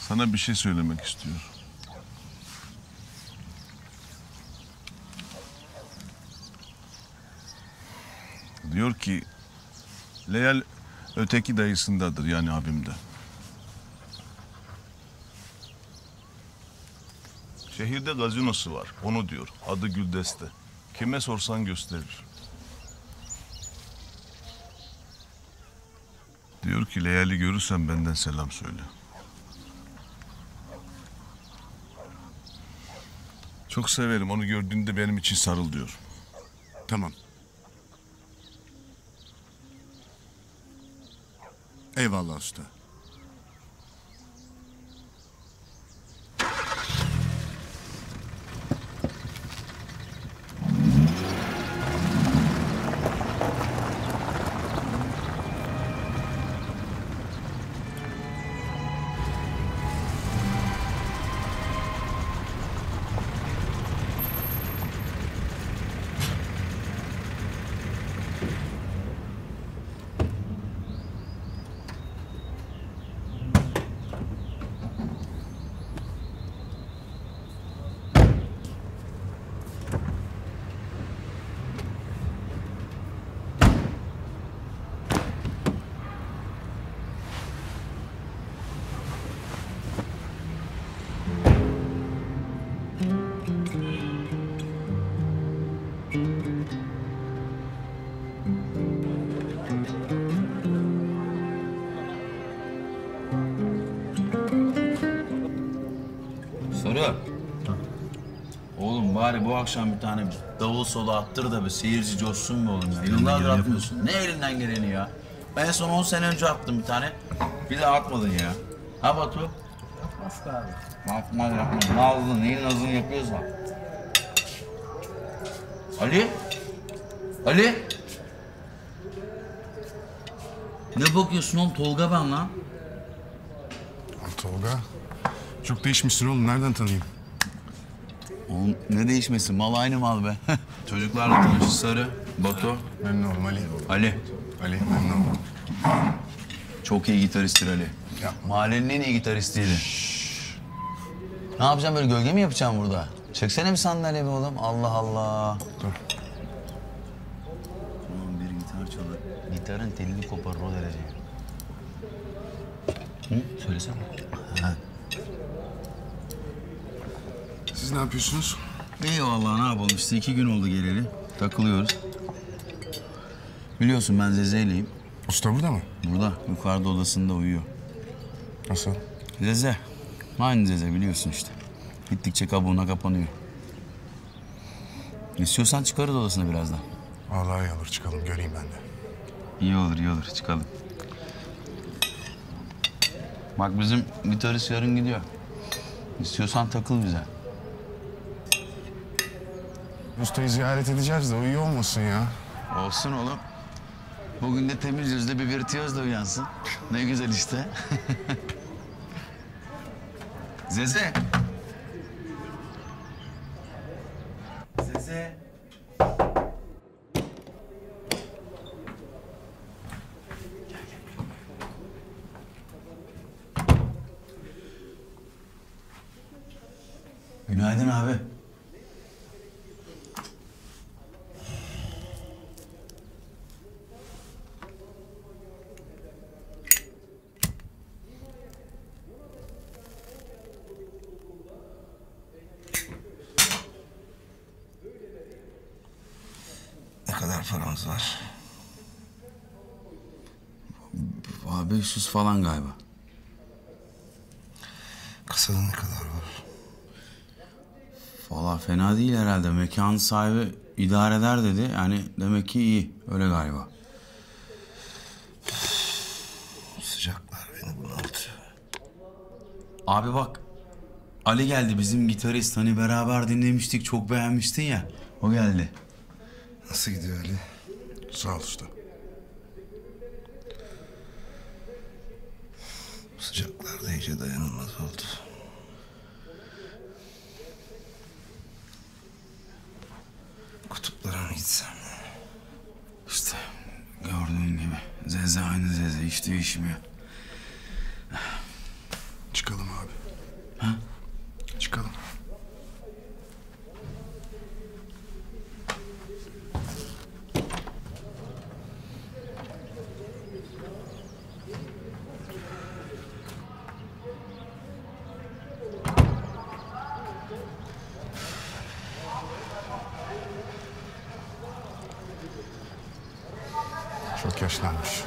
sana bir şey söylemek istiyor. Diyor ki Leyal öteki dayısındadır, yani abimde. Şehirde gazinosu var, onu diyor. Adı Güldeste. Kime sorsan gösterir. Diyor ki Leyal'i görürsen benden selam söyle. Çok severim, onu gördüğünde benim için sarıl diyor. Tamam. Eyvallah usta. Soru. Oğlum bari bu akşam bir tane davul solo attır da bir seyirci coşsun mu oğlum ya? Yıllardır atmıyorsun. Ne elinden geleni ya? Ben en son 10 sene önce attım bir tane. Bir de atmadın ya. Ha Batu? Yapmaz ki abi. Yapmaz. Nazlı, neyin nazını yapıyorsa. Ali? Ali? Ne bakıyorsun oğlum? Tolga ben lan. Tolga? Çok değişmişsin oğlum. Nereden tanıyayım? Oğlum ne değişmesi? Mal aynı mal be. Çocuklarla tanış. Sarı, Batu. Memnun oldum Ali. Ali, memnun oldum. Çok iyi gitaristtir Ali. Mahallenin en iyi gitaristiydi. Ne yapacağım, böyle gölge mi yapacağım burada? Çeksene bir sandalye be oğlum. Allah Allah. Dur. Oğlum bir gitar çalar. Gitarın telini koparır o derece. Hı? Söylesene. Ha. Siz ne yapıyorsunuz? İyi vallahi, ne yapalım işte, 2 gün oldu geleli. Takılıyoruz. Biliyorsun ben Zeze'yleyim. Usta burada mı? Burada, yukarıda odasında uyuyor. Nasıl? Zeze. Aynı Zeze biliyorsun işte. Gittikçe kabuğuna kapanıyor. İstiyorsan çıkarız odasına birazdan. Vallahi iyi olur, çıkalım göreyim ben de. İyi olur çıkalım. Bak bizim gitarist yarın gidiyor. İstiyorsan takıl bize. Ustayı ziyaret edeceğiz de uyuyor olmasın ya. Olsun oğlum. Bugün de temiz yüzlü bir virtüözle uyansın. Ne güzel işte. Zeze. Zeze. Günaydın abi. Ne kadar paramız var? Abi 500 falan galiba. Kasada ne kadar var? Vallahi fena değil herhalde. Mekanın sahibi idare eder dedi. Yani demek ki iyi. Öyle galiba. Sıcaklar beni bunaltıyor. Abi bak. Ali geldi, bizim gitarist. Hani beraber dinlemiştik. Çok beğenmiştin ya. O geldi. Nasıl gidiyor Ali? Sağ ol usta. Sıcaklar da iyice dayanılmaz oldu. Kutuplara mı gitsem? İşte gördüğün gibi. Zeze aynı Zeze. Hiç değişmiyor. Çıkalım abi. yaşlanmış.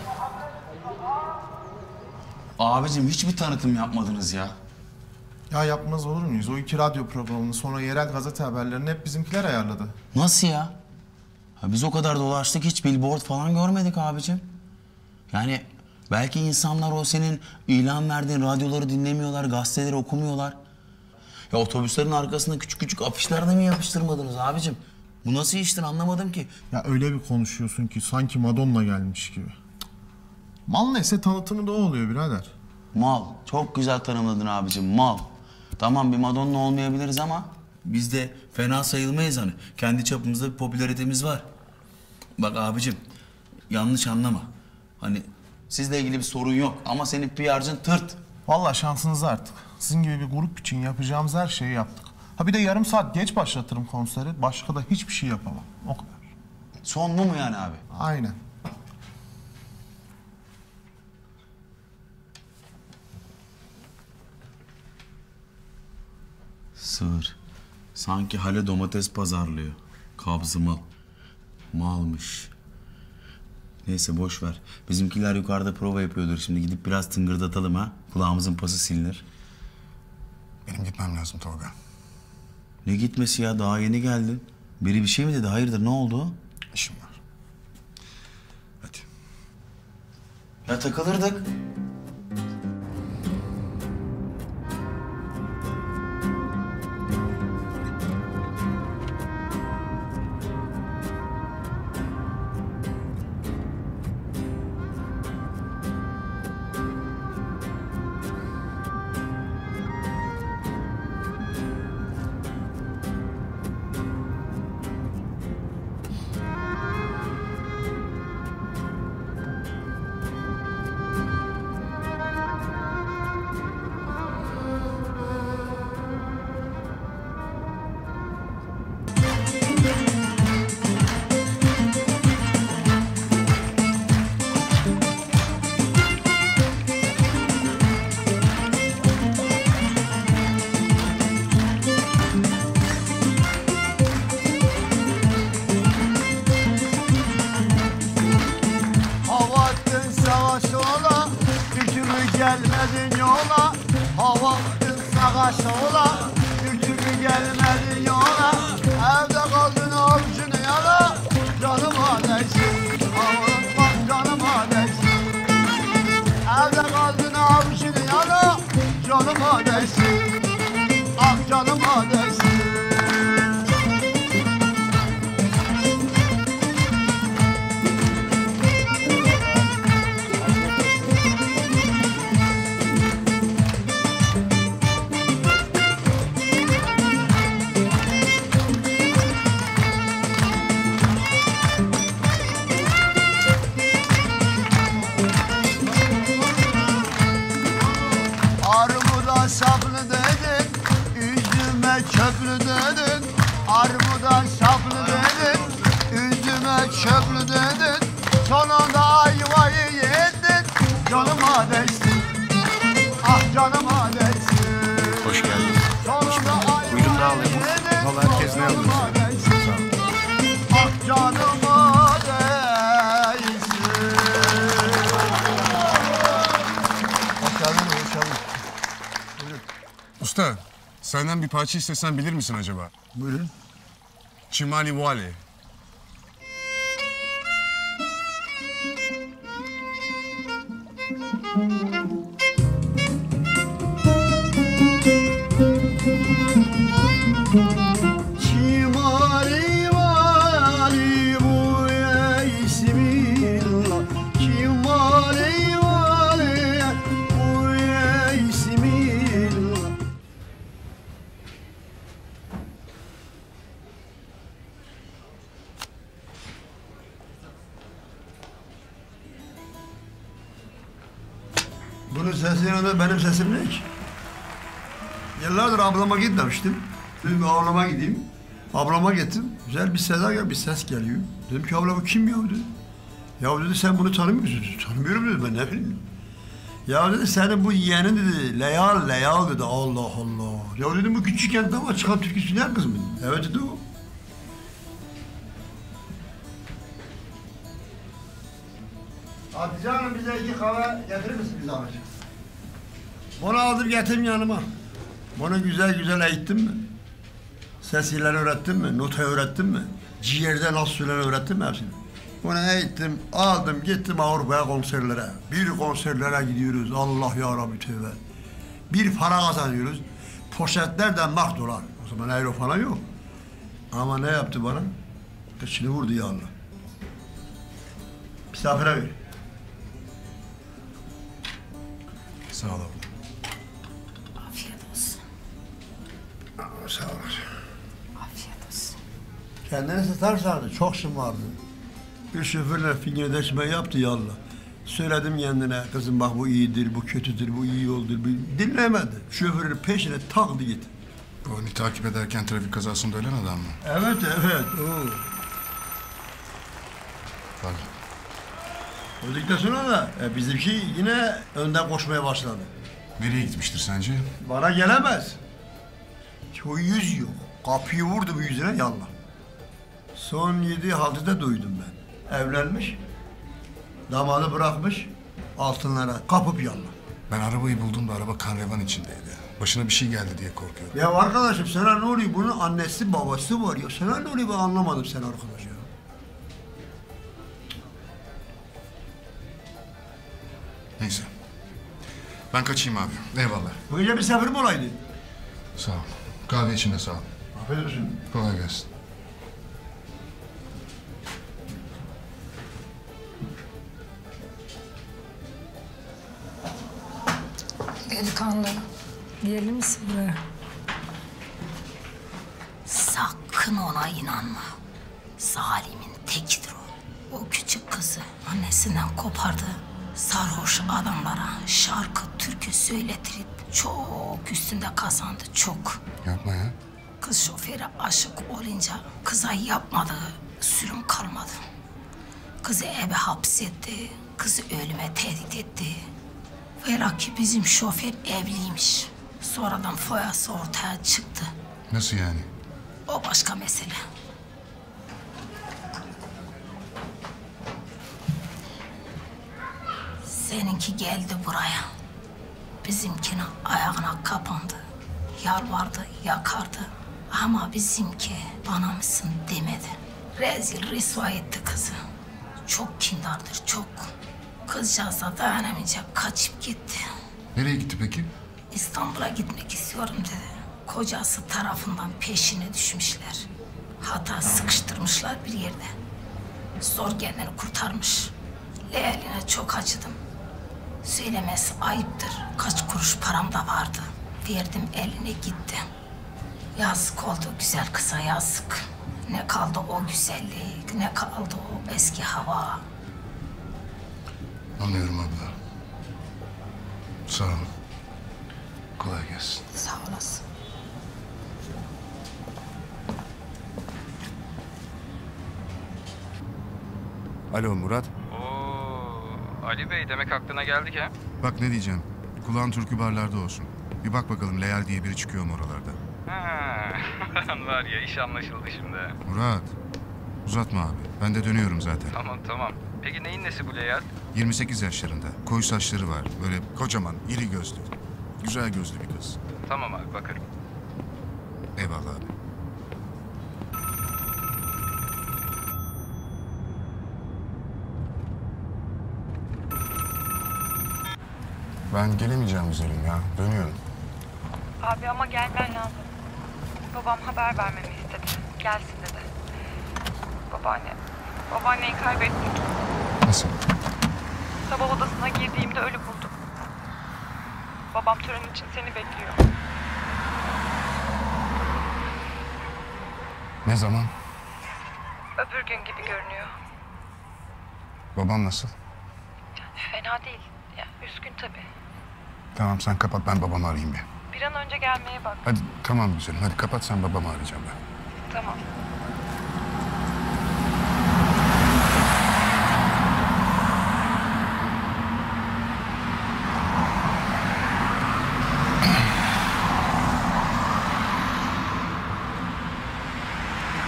Abicim hiç mi tanıtım yapmadınız ya? Ya yapmaz olur muyuz? O 2 radyo programını sonra yerel gazete haberlerini hep bizimkiler ayarladı. Nasıl ya? Biz o kadar dolaştık hiç billboard falan görmedik abicim. Yani belki insanlar o senin ilan verdiğin radyoları dinlemiyorlar, gazeteleri okumuyorlar. Ya otobüslerin arkasında küçük küçük afişler de mi yapıştırmadınız abicim? Bu nasıl iştir anlamadım ki. Ya öyle bir konuşuyorsun ki sanki Madonna gelmiş gibi. Mal neyse tanıtımı da o oluyor birader. Mal. Çok güzel tanımladın abicim, mal. Tamam bir Madonna olmayabiliriz ama biz de fena sayılmayız hani. Kendi çapımızda bir popülaritemiz var. Bak abicim, yanlış anlama. Hani sizle ilgili bir sorun yok ama senin PR'cın tırt. Vallahi şansınız artık. Sizin gibi bir grup için yapacağımız her şeyi yaptık. Ha bir de yarım saat geç başlatırım konseri. Başka da hiçbir şey yapamam. O kadar. Son bu mu yani abi? Aynen. Sığır. Sanki hale domates pazarlıyor. Kabzı mal. Malmış. Neyse boş ver. Bizimkiler yukarıda prova yapıyordur. Şimdi gidip biraz tıngırdatalım ha. Kulağımızın pası silinir. Benim gitmem lazım Tolga. Ne gitmesi ya? Daha yeni geldin. Biri bir şey mi dedi? Hayırdır ne oldu? İşim var. Hadi. Ya takılırdık. gelmedin yola, hava savaş ola, bir türlü gelmedin yola, evde kaldın avucunu yala, canıma değsin, bak canıma değsin. Evde kaldın avucunu yala, canıma değsin, ah canıma değsin. Armuda saplı dedin, üzüme çöplü dedin. Armuda saplı dedin, üzüme çöplü dedin. Sonunda ayvayı yedin, canıma değsin. Ah canıma değsin. Hoş geldin. Sonunda Buyurun da ayvayı alayım. yedin, Vallahi herkes ne alır? canıma değsin. Ah canıma değsin. Hoş geldin, hoş geldin. Usta, senden bir parça istesem bilir misin acaba? Buyurun. Çimali Vali. Çimali vali bu ya ismillah. Çimali vali bu ya ismillah. Bunun sesinin yanında benim sesim ne ki? Yıllardır ablama gitmemiştim. Dedim ablama gideyim. Ablama gittim. Güzel bir seda gel, bir ses geliyor. Dedim ki abla bu kim ya dedi. Ya dedi sen bunu tanımıyorsun dedi. Tanımıyorum dedi, ben ne bileyim. Ya dedi senin bu yeğenin dedi Leyal Leyal dedi. Allah Allah. Ya dedim bu küçükken dama çıkan türkü söyleyen kız mı? Evet dedi o. Hatice Hanım bize 2 kahve getirir misin bize abicim? Bunu aldım getirdim yanıma. Bunu güzel güzel eğittim mi? Sesiyle öğrettin mi? Notayı öğrettin mi? Ciğerde nasıl söylenir öğrettin mi hepsini? Bunu eğittim, aldım, gittim Avrupa'ya konserlere. Bir konserlere gidiyoruz, Allah yarabbi tövbe. Bir para kazanıyoruz, poşetlerden bak dolar. O zaman euro falan yok. Ama ne yaptı bana? Kıçını vurdu ya Allah. Misafire ver. Sağ ol abla. Afiyet olsun. Sağ ol. Afiyet olsun. Kendini satarsandı çok şımardı. Bir şoförle fingirdeşme yaptı ya Allah. Söyledim kendine, kızım bak bu iyidir, bu kötüdür, bu iyi oldur. Dinlemedi. Şoförün peşine taktı gitti. Bu onu takip ederken trafik kazasında ölen adam mı? Evet, evet. O. Bak. Öldükten sonra da bizimki yine önden koşmaya başladı. Nereye gitmiştir sence? Bana gelemez. O yüz yok. Kapıyı vurdu bu yüzüne yallah. Son 7-6'da duydum ben. Evlenmiş. Damadı bırakmış. Altınlara kapıp yallah. Ben arabayı buldum da araba kanrevan içindeydi. Başına bir şey geldi diye korkuyorum. Ya arkadaşım sana ne oluyor? Bunun annesi babası var ya. Sana ne oluyor ben anlamadım sen arkadaş ya. Neyse. Ben kaçayım abi. Eyvallah. Bu gece misafirim olaydı. Sağ ol. Kahve için de sağ ol. Afiyet olsun. Kolay gelsin. Delikanlı. Gelir misin buraya? Sakın ona inanma. Zalimin tekidir o. O küçük kızı annesinden kopardı. Sarhoş adamlara şarkı, türkü söyletirip çok üstünde kazandı, çok. Yapma ya. Kız şoföre aşık olunca kıza yapmadığı zulüm kalmadı. Kızı eve hapsetti, kızı ölüme tehdit etti. Ve ki bizim şoför evliymiş. Sonradan foyası ortaya çıktı. Nasıl yani? O başka mesele. Seninki geldi buraya. Bizimkinin ayağına kapandı. Yalvardı, yakardı. Ama bizimki bana mısın demedi. Rezil rüsva etti kızı. Çok kindardır, çok. Kızcağız da dayanamayacak, kaçıp gitti. Nereye gitti peki? İstanbul'a gitmek istiyorum dedi. Kocası tarafından peşine düşmüşler. Hatta sıkıştırmışlar bir yerde. Zor kendini kurtarmış. Leğeline çok acıdım. Söylemesi ayıptır. Kaç kuruş param da vardı. Verdim eline gitti. Yazık oldu güzel kıza yazık. Ne kaldı o güzellik, ne kaldı o eski hava. Anlıyorum abla. Sağ ol. Kolay gelsin. Sağ olasın. Alo Murat. Oo, Ali Bey demek aklına geldik ha? Bak ne diyeceğim. Kulağın türkü barlarda olsun. Bir bak bakalım Leyal diye biri çıkıyor mu oralarda? Ha, var ya iş anlaşıldı şimdi. Murat. Uzatma abi. Ben de dönüyorum zaten. Tamam. Peki neyin nesi bu Leyal? 28 yaşlarında. Koyu saçları var. Böyle kocaman, iri gözlü. Güzel gözlü bir kız. Tamam abi bakarım. Eyvallah abi. Ben gelemeyeceğim güzelim ya. Dönüyorum. Abi ama gelmen lazım. Babam haber vermemi istedi. Gelsin dedi. Babaanneyi kaybettik. Nasıl? Sabah odasına girdiğimde ölü buldum. Babam tören için seni bekliyor. Ne zaman? Öbür gün gibi görünüyor. Babam nasıl? Fena değil. Ya, üzgün tabii. Tamam sen kapat ben babamı arayayım bir. Bir an önce gelmeye bak. Hadi tamam güzelim hadi kapat sen babamı arayacağım ben. Tamam.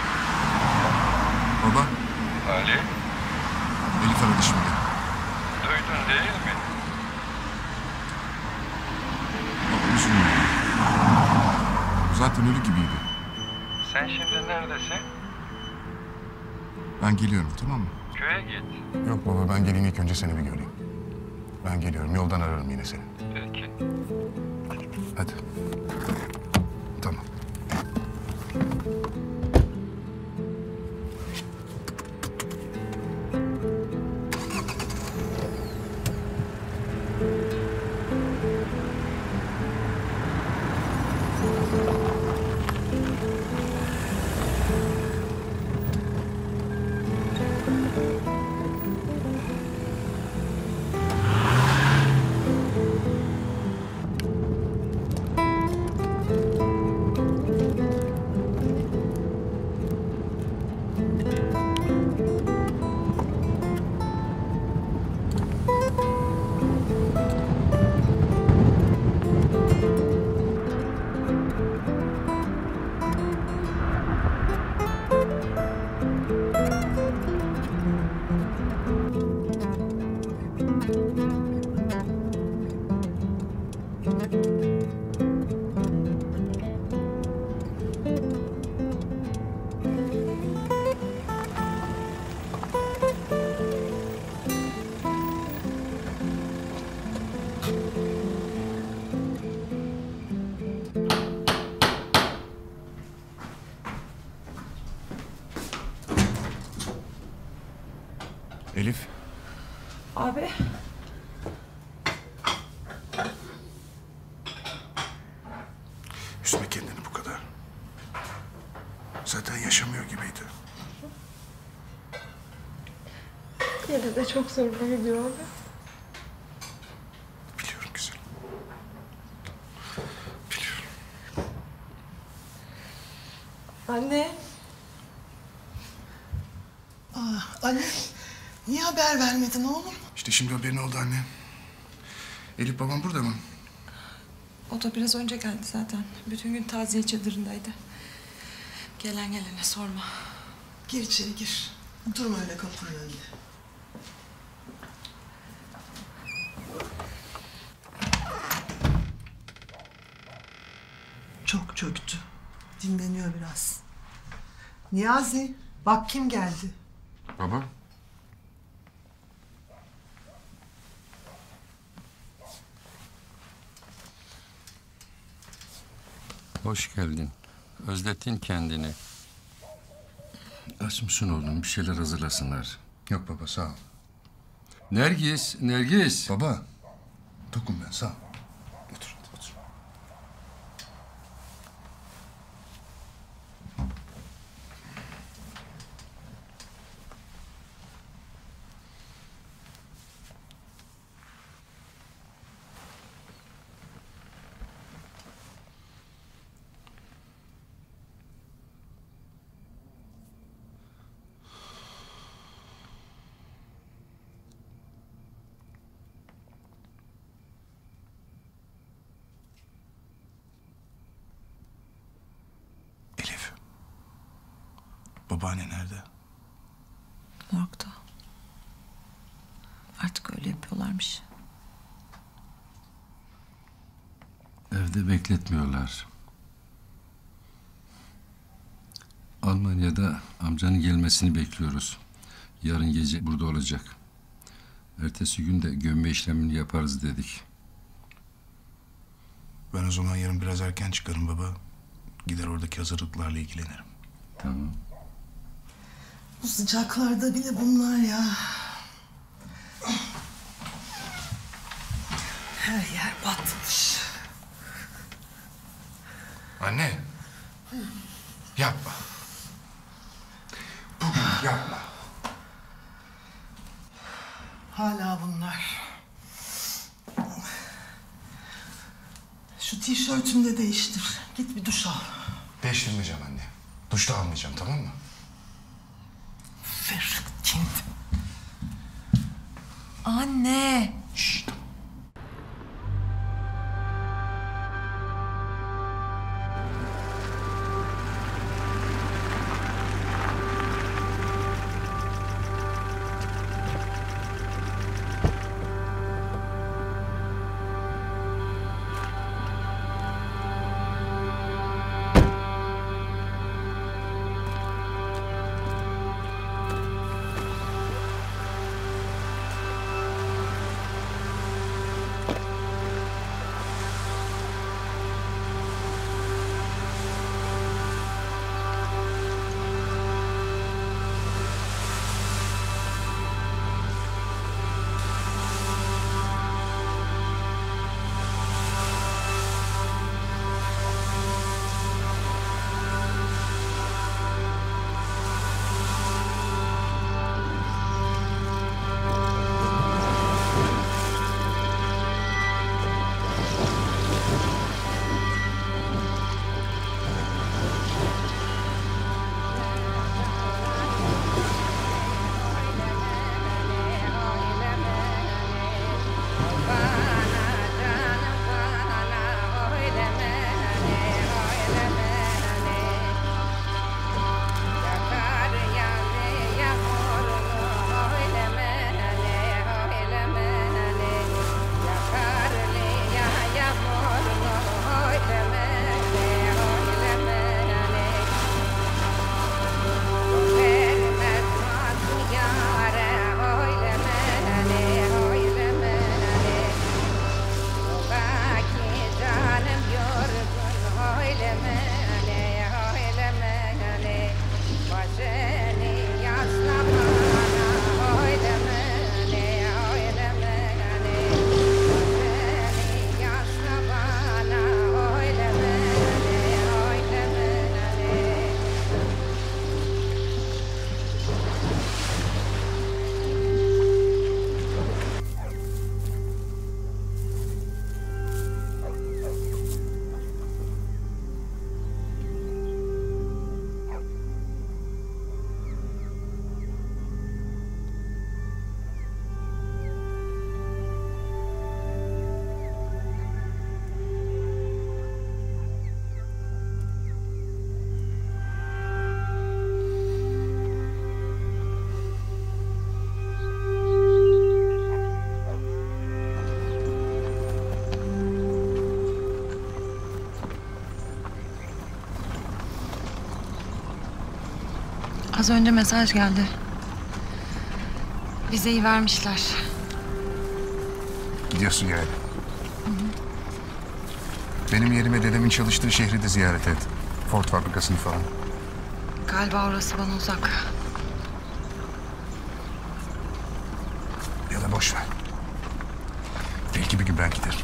Baba. Ali? Elif aradı şimdi. zaten ölü gibiydi. Sen şimdi neredesin? Ben geliyorum, tamam mı? Köye git. Yok baba, ben geleyim ilk önce seni bir göreyim. Ben geliyorum, yoldan ararım yine seni. Peki. Hadi. Tamam. Elif. Abi. Üzme kendini bu kadar. Zaten yaşamıyor gibiydi. Yine de çok zoruna gidiyor abi. Biliyorum güzelim. Anne. Anne, niye haber vermedin oğlum? İşte şimdi haberin oldu anne. Elif babam burada mı? O da biraz önce geldi zaten. Bütün gün taziye çadırındaydı. Gelen gelene sorma. Gir içeri gir. Durma öyle kapının önünde. Çok çöktü. Dinleniyor biraz. Niyazi, bak kim geldi. Baba. Hoş geldin. Özlettin kendini. Aç mısın oğlum? Bir şeyler hazırlasınlar. Yok baba, sağ ol. Nergis, Nergis. Baba, tokum ben, sağ ol. Otur, otur. Babaanne nerede? Morgda. Artık öyle yapıyorlarmış. Evde bekletmiyorlar. Almanya'da amcanın gelmesini bekliyoruz. Yarın gece burada olacak. Ertesi gün de gömme işlemini yaparız dedik. Ben o zaman yarın biraz erken çıkarım baba. Gider oradaki hazırlıklarla ilgilenirim. Tamam. Bu sıcaklarda bile bunlar ya. Her yer batmış. Anne. Yapma. Bugün yapma. Hala bunlar. Şu tişörtünü de değiştir. Git bir duş al. Değiştirmeyeceğim anne. Duşta almayacağım, tamam mı? Verrückt. Anne. Şşt. Az önce mesaj geldi. Vizeyi vermişler. Gidiyorsun yani. Benim yerime dedemin çalıştığı şehri de ziyaret et. Ford fabrikasını falan. Galiba orası bana uzak. Ya da boş ver. Belki bir gün ben giderim.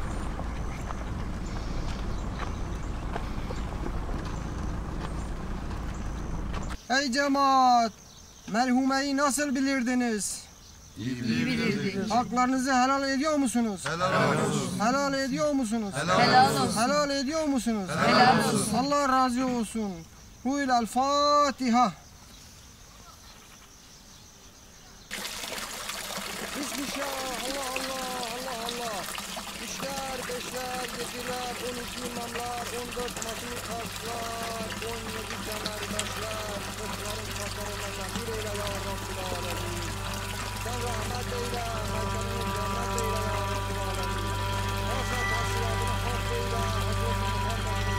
Ey cemaat! Merhumeyi nasıl bilirdiniz? İyi bilirdik. Haklarınızı helal ediyor musunuz? Helal olsun. Helal ediyor musunuz? Helal olsun. Helal ediyor musunuz? Helal olsun. Allah razı olsun. Huylal Fatiha. Bismillah, Allah Allah, Allah Allah. Üçler, beşler, yediler, 12 imamlar, 14 masum taşlar, 17 kemer taşlar, kırkların tasarlarına bir eyle ya Rabbil Alemin. Sen rahmet eyle, mekanını cennet eyle ya Rabbil Alemin. Varsa tasarlarını hak eyle, Hazreti Muhammed'in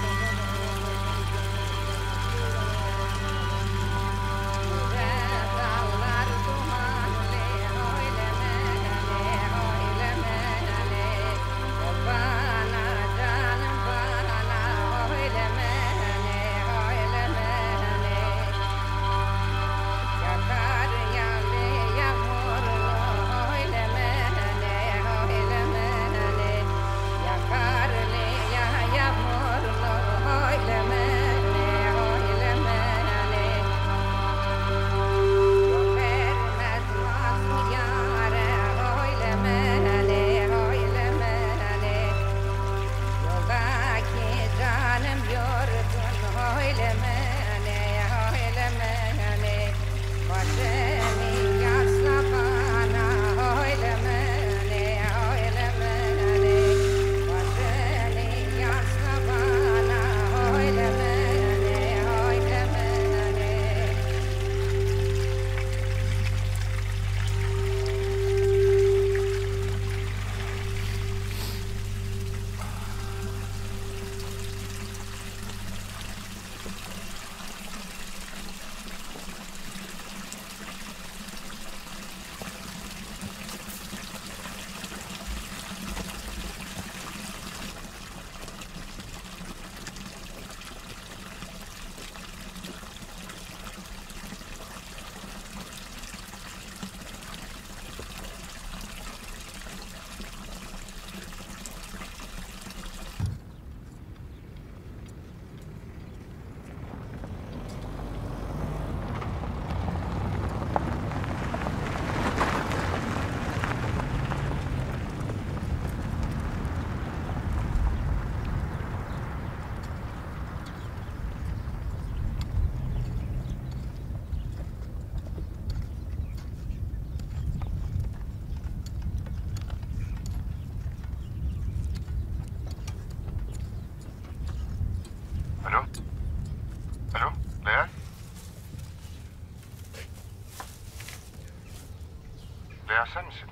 Alo? Alo? Leal? Leal sen misin?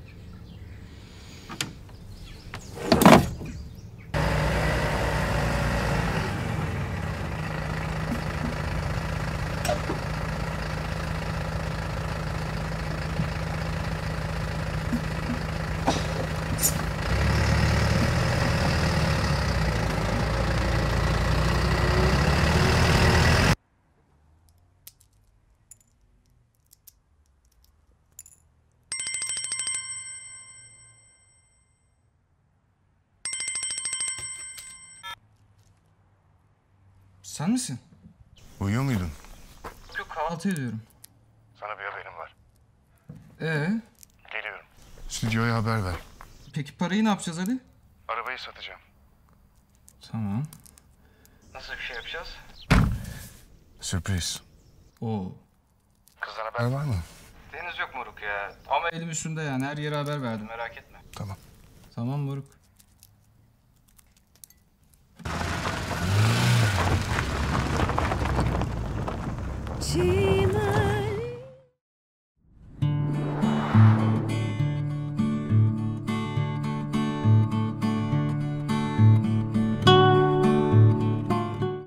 Sen misin? Uyuyor muydun? Yok, kahvaltı ediyorum. Sana bir haberim var. Geliyorum. Stüdyoya haber ver. Peki parayı ne yapacağız Ali? Arabayı satacağım. Tamam. Nasıl bir şey yapacağız? Sürpriz. Oo. Kızdan haber var mı? Henüz yok moruk ya. Ama elim üstünde yani, her yere haber verdim. Merak etme. Tamam. Tamam moruk. She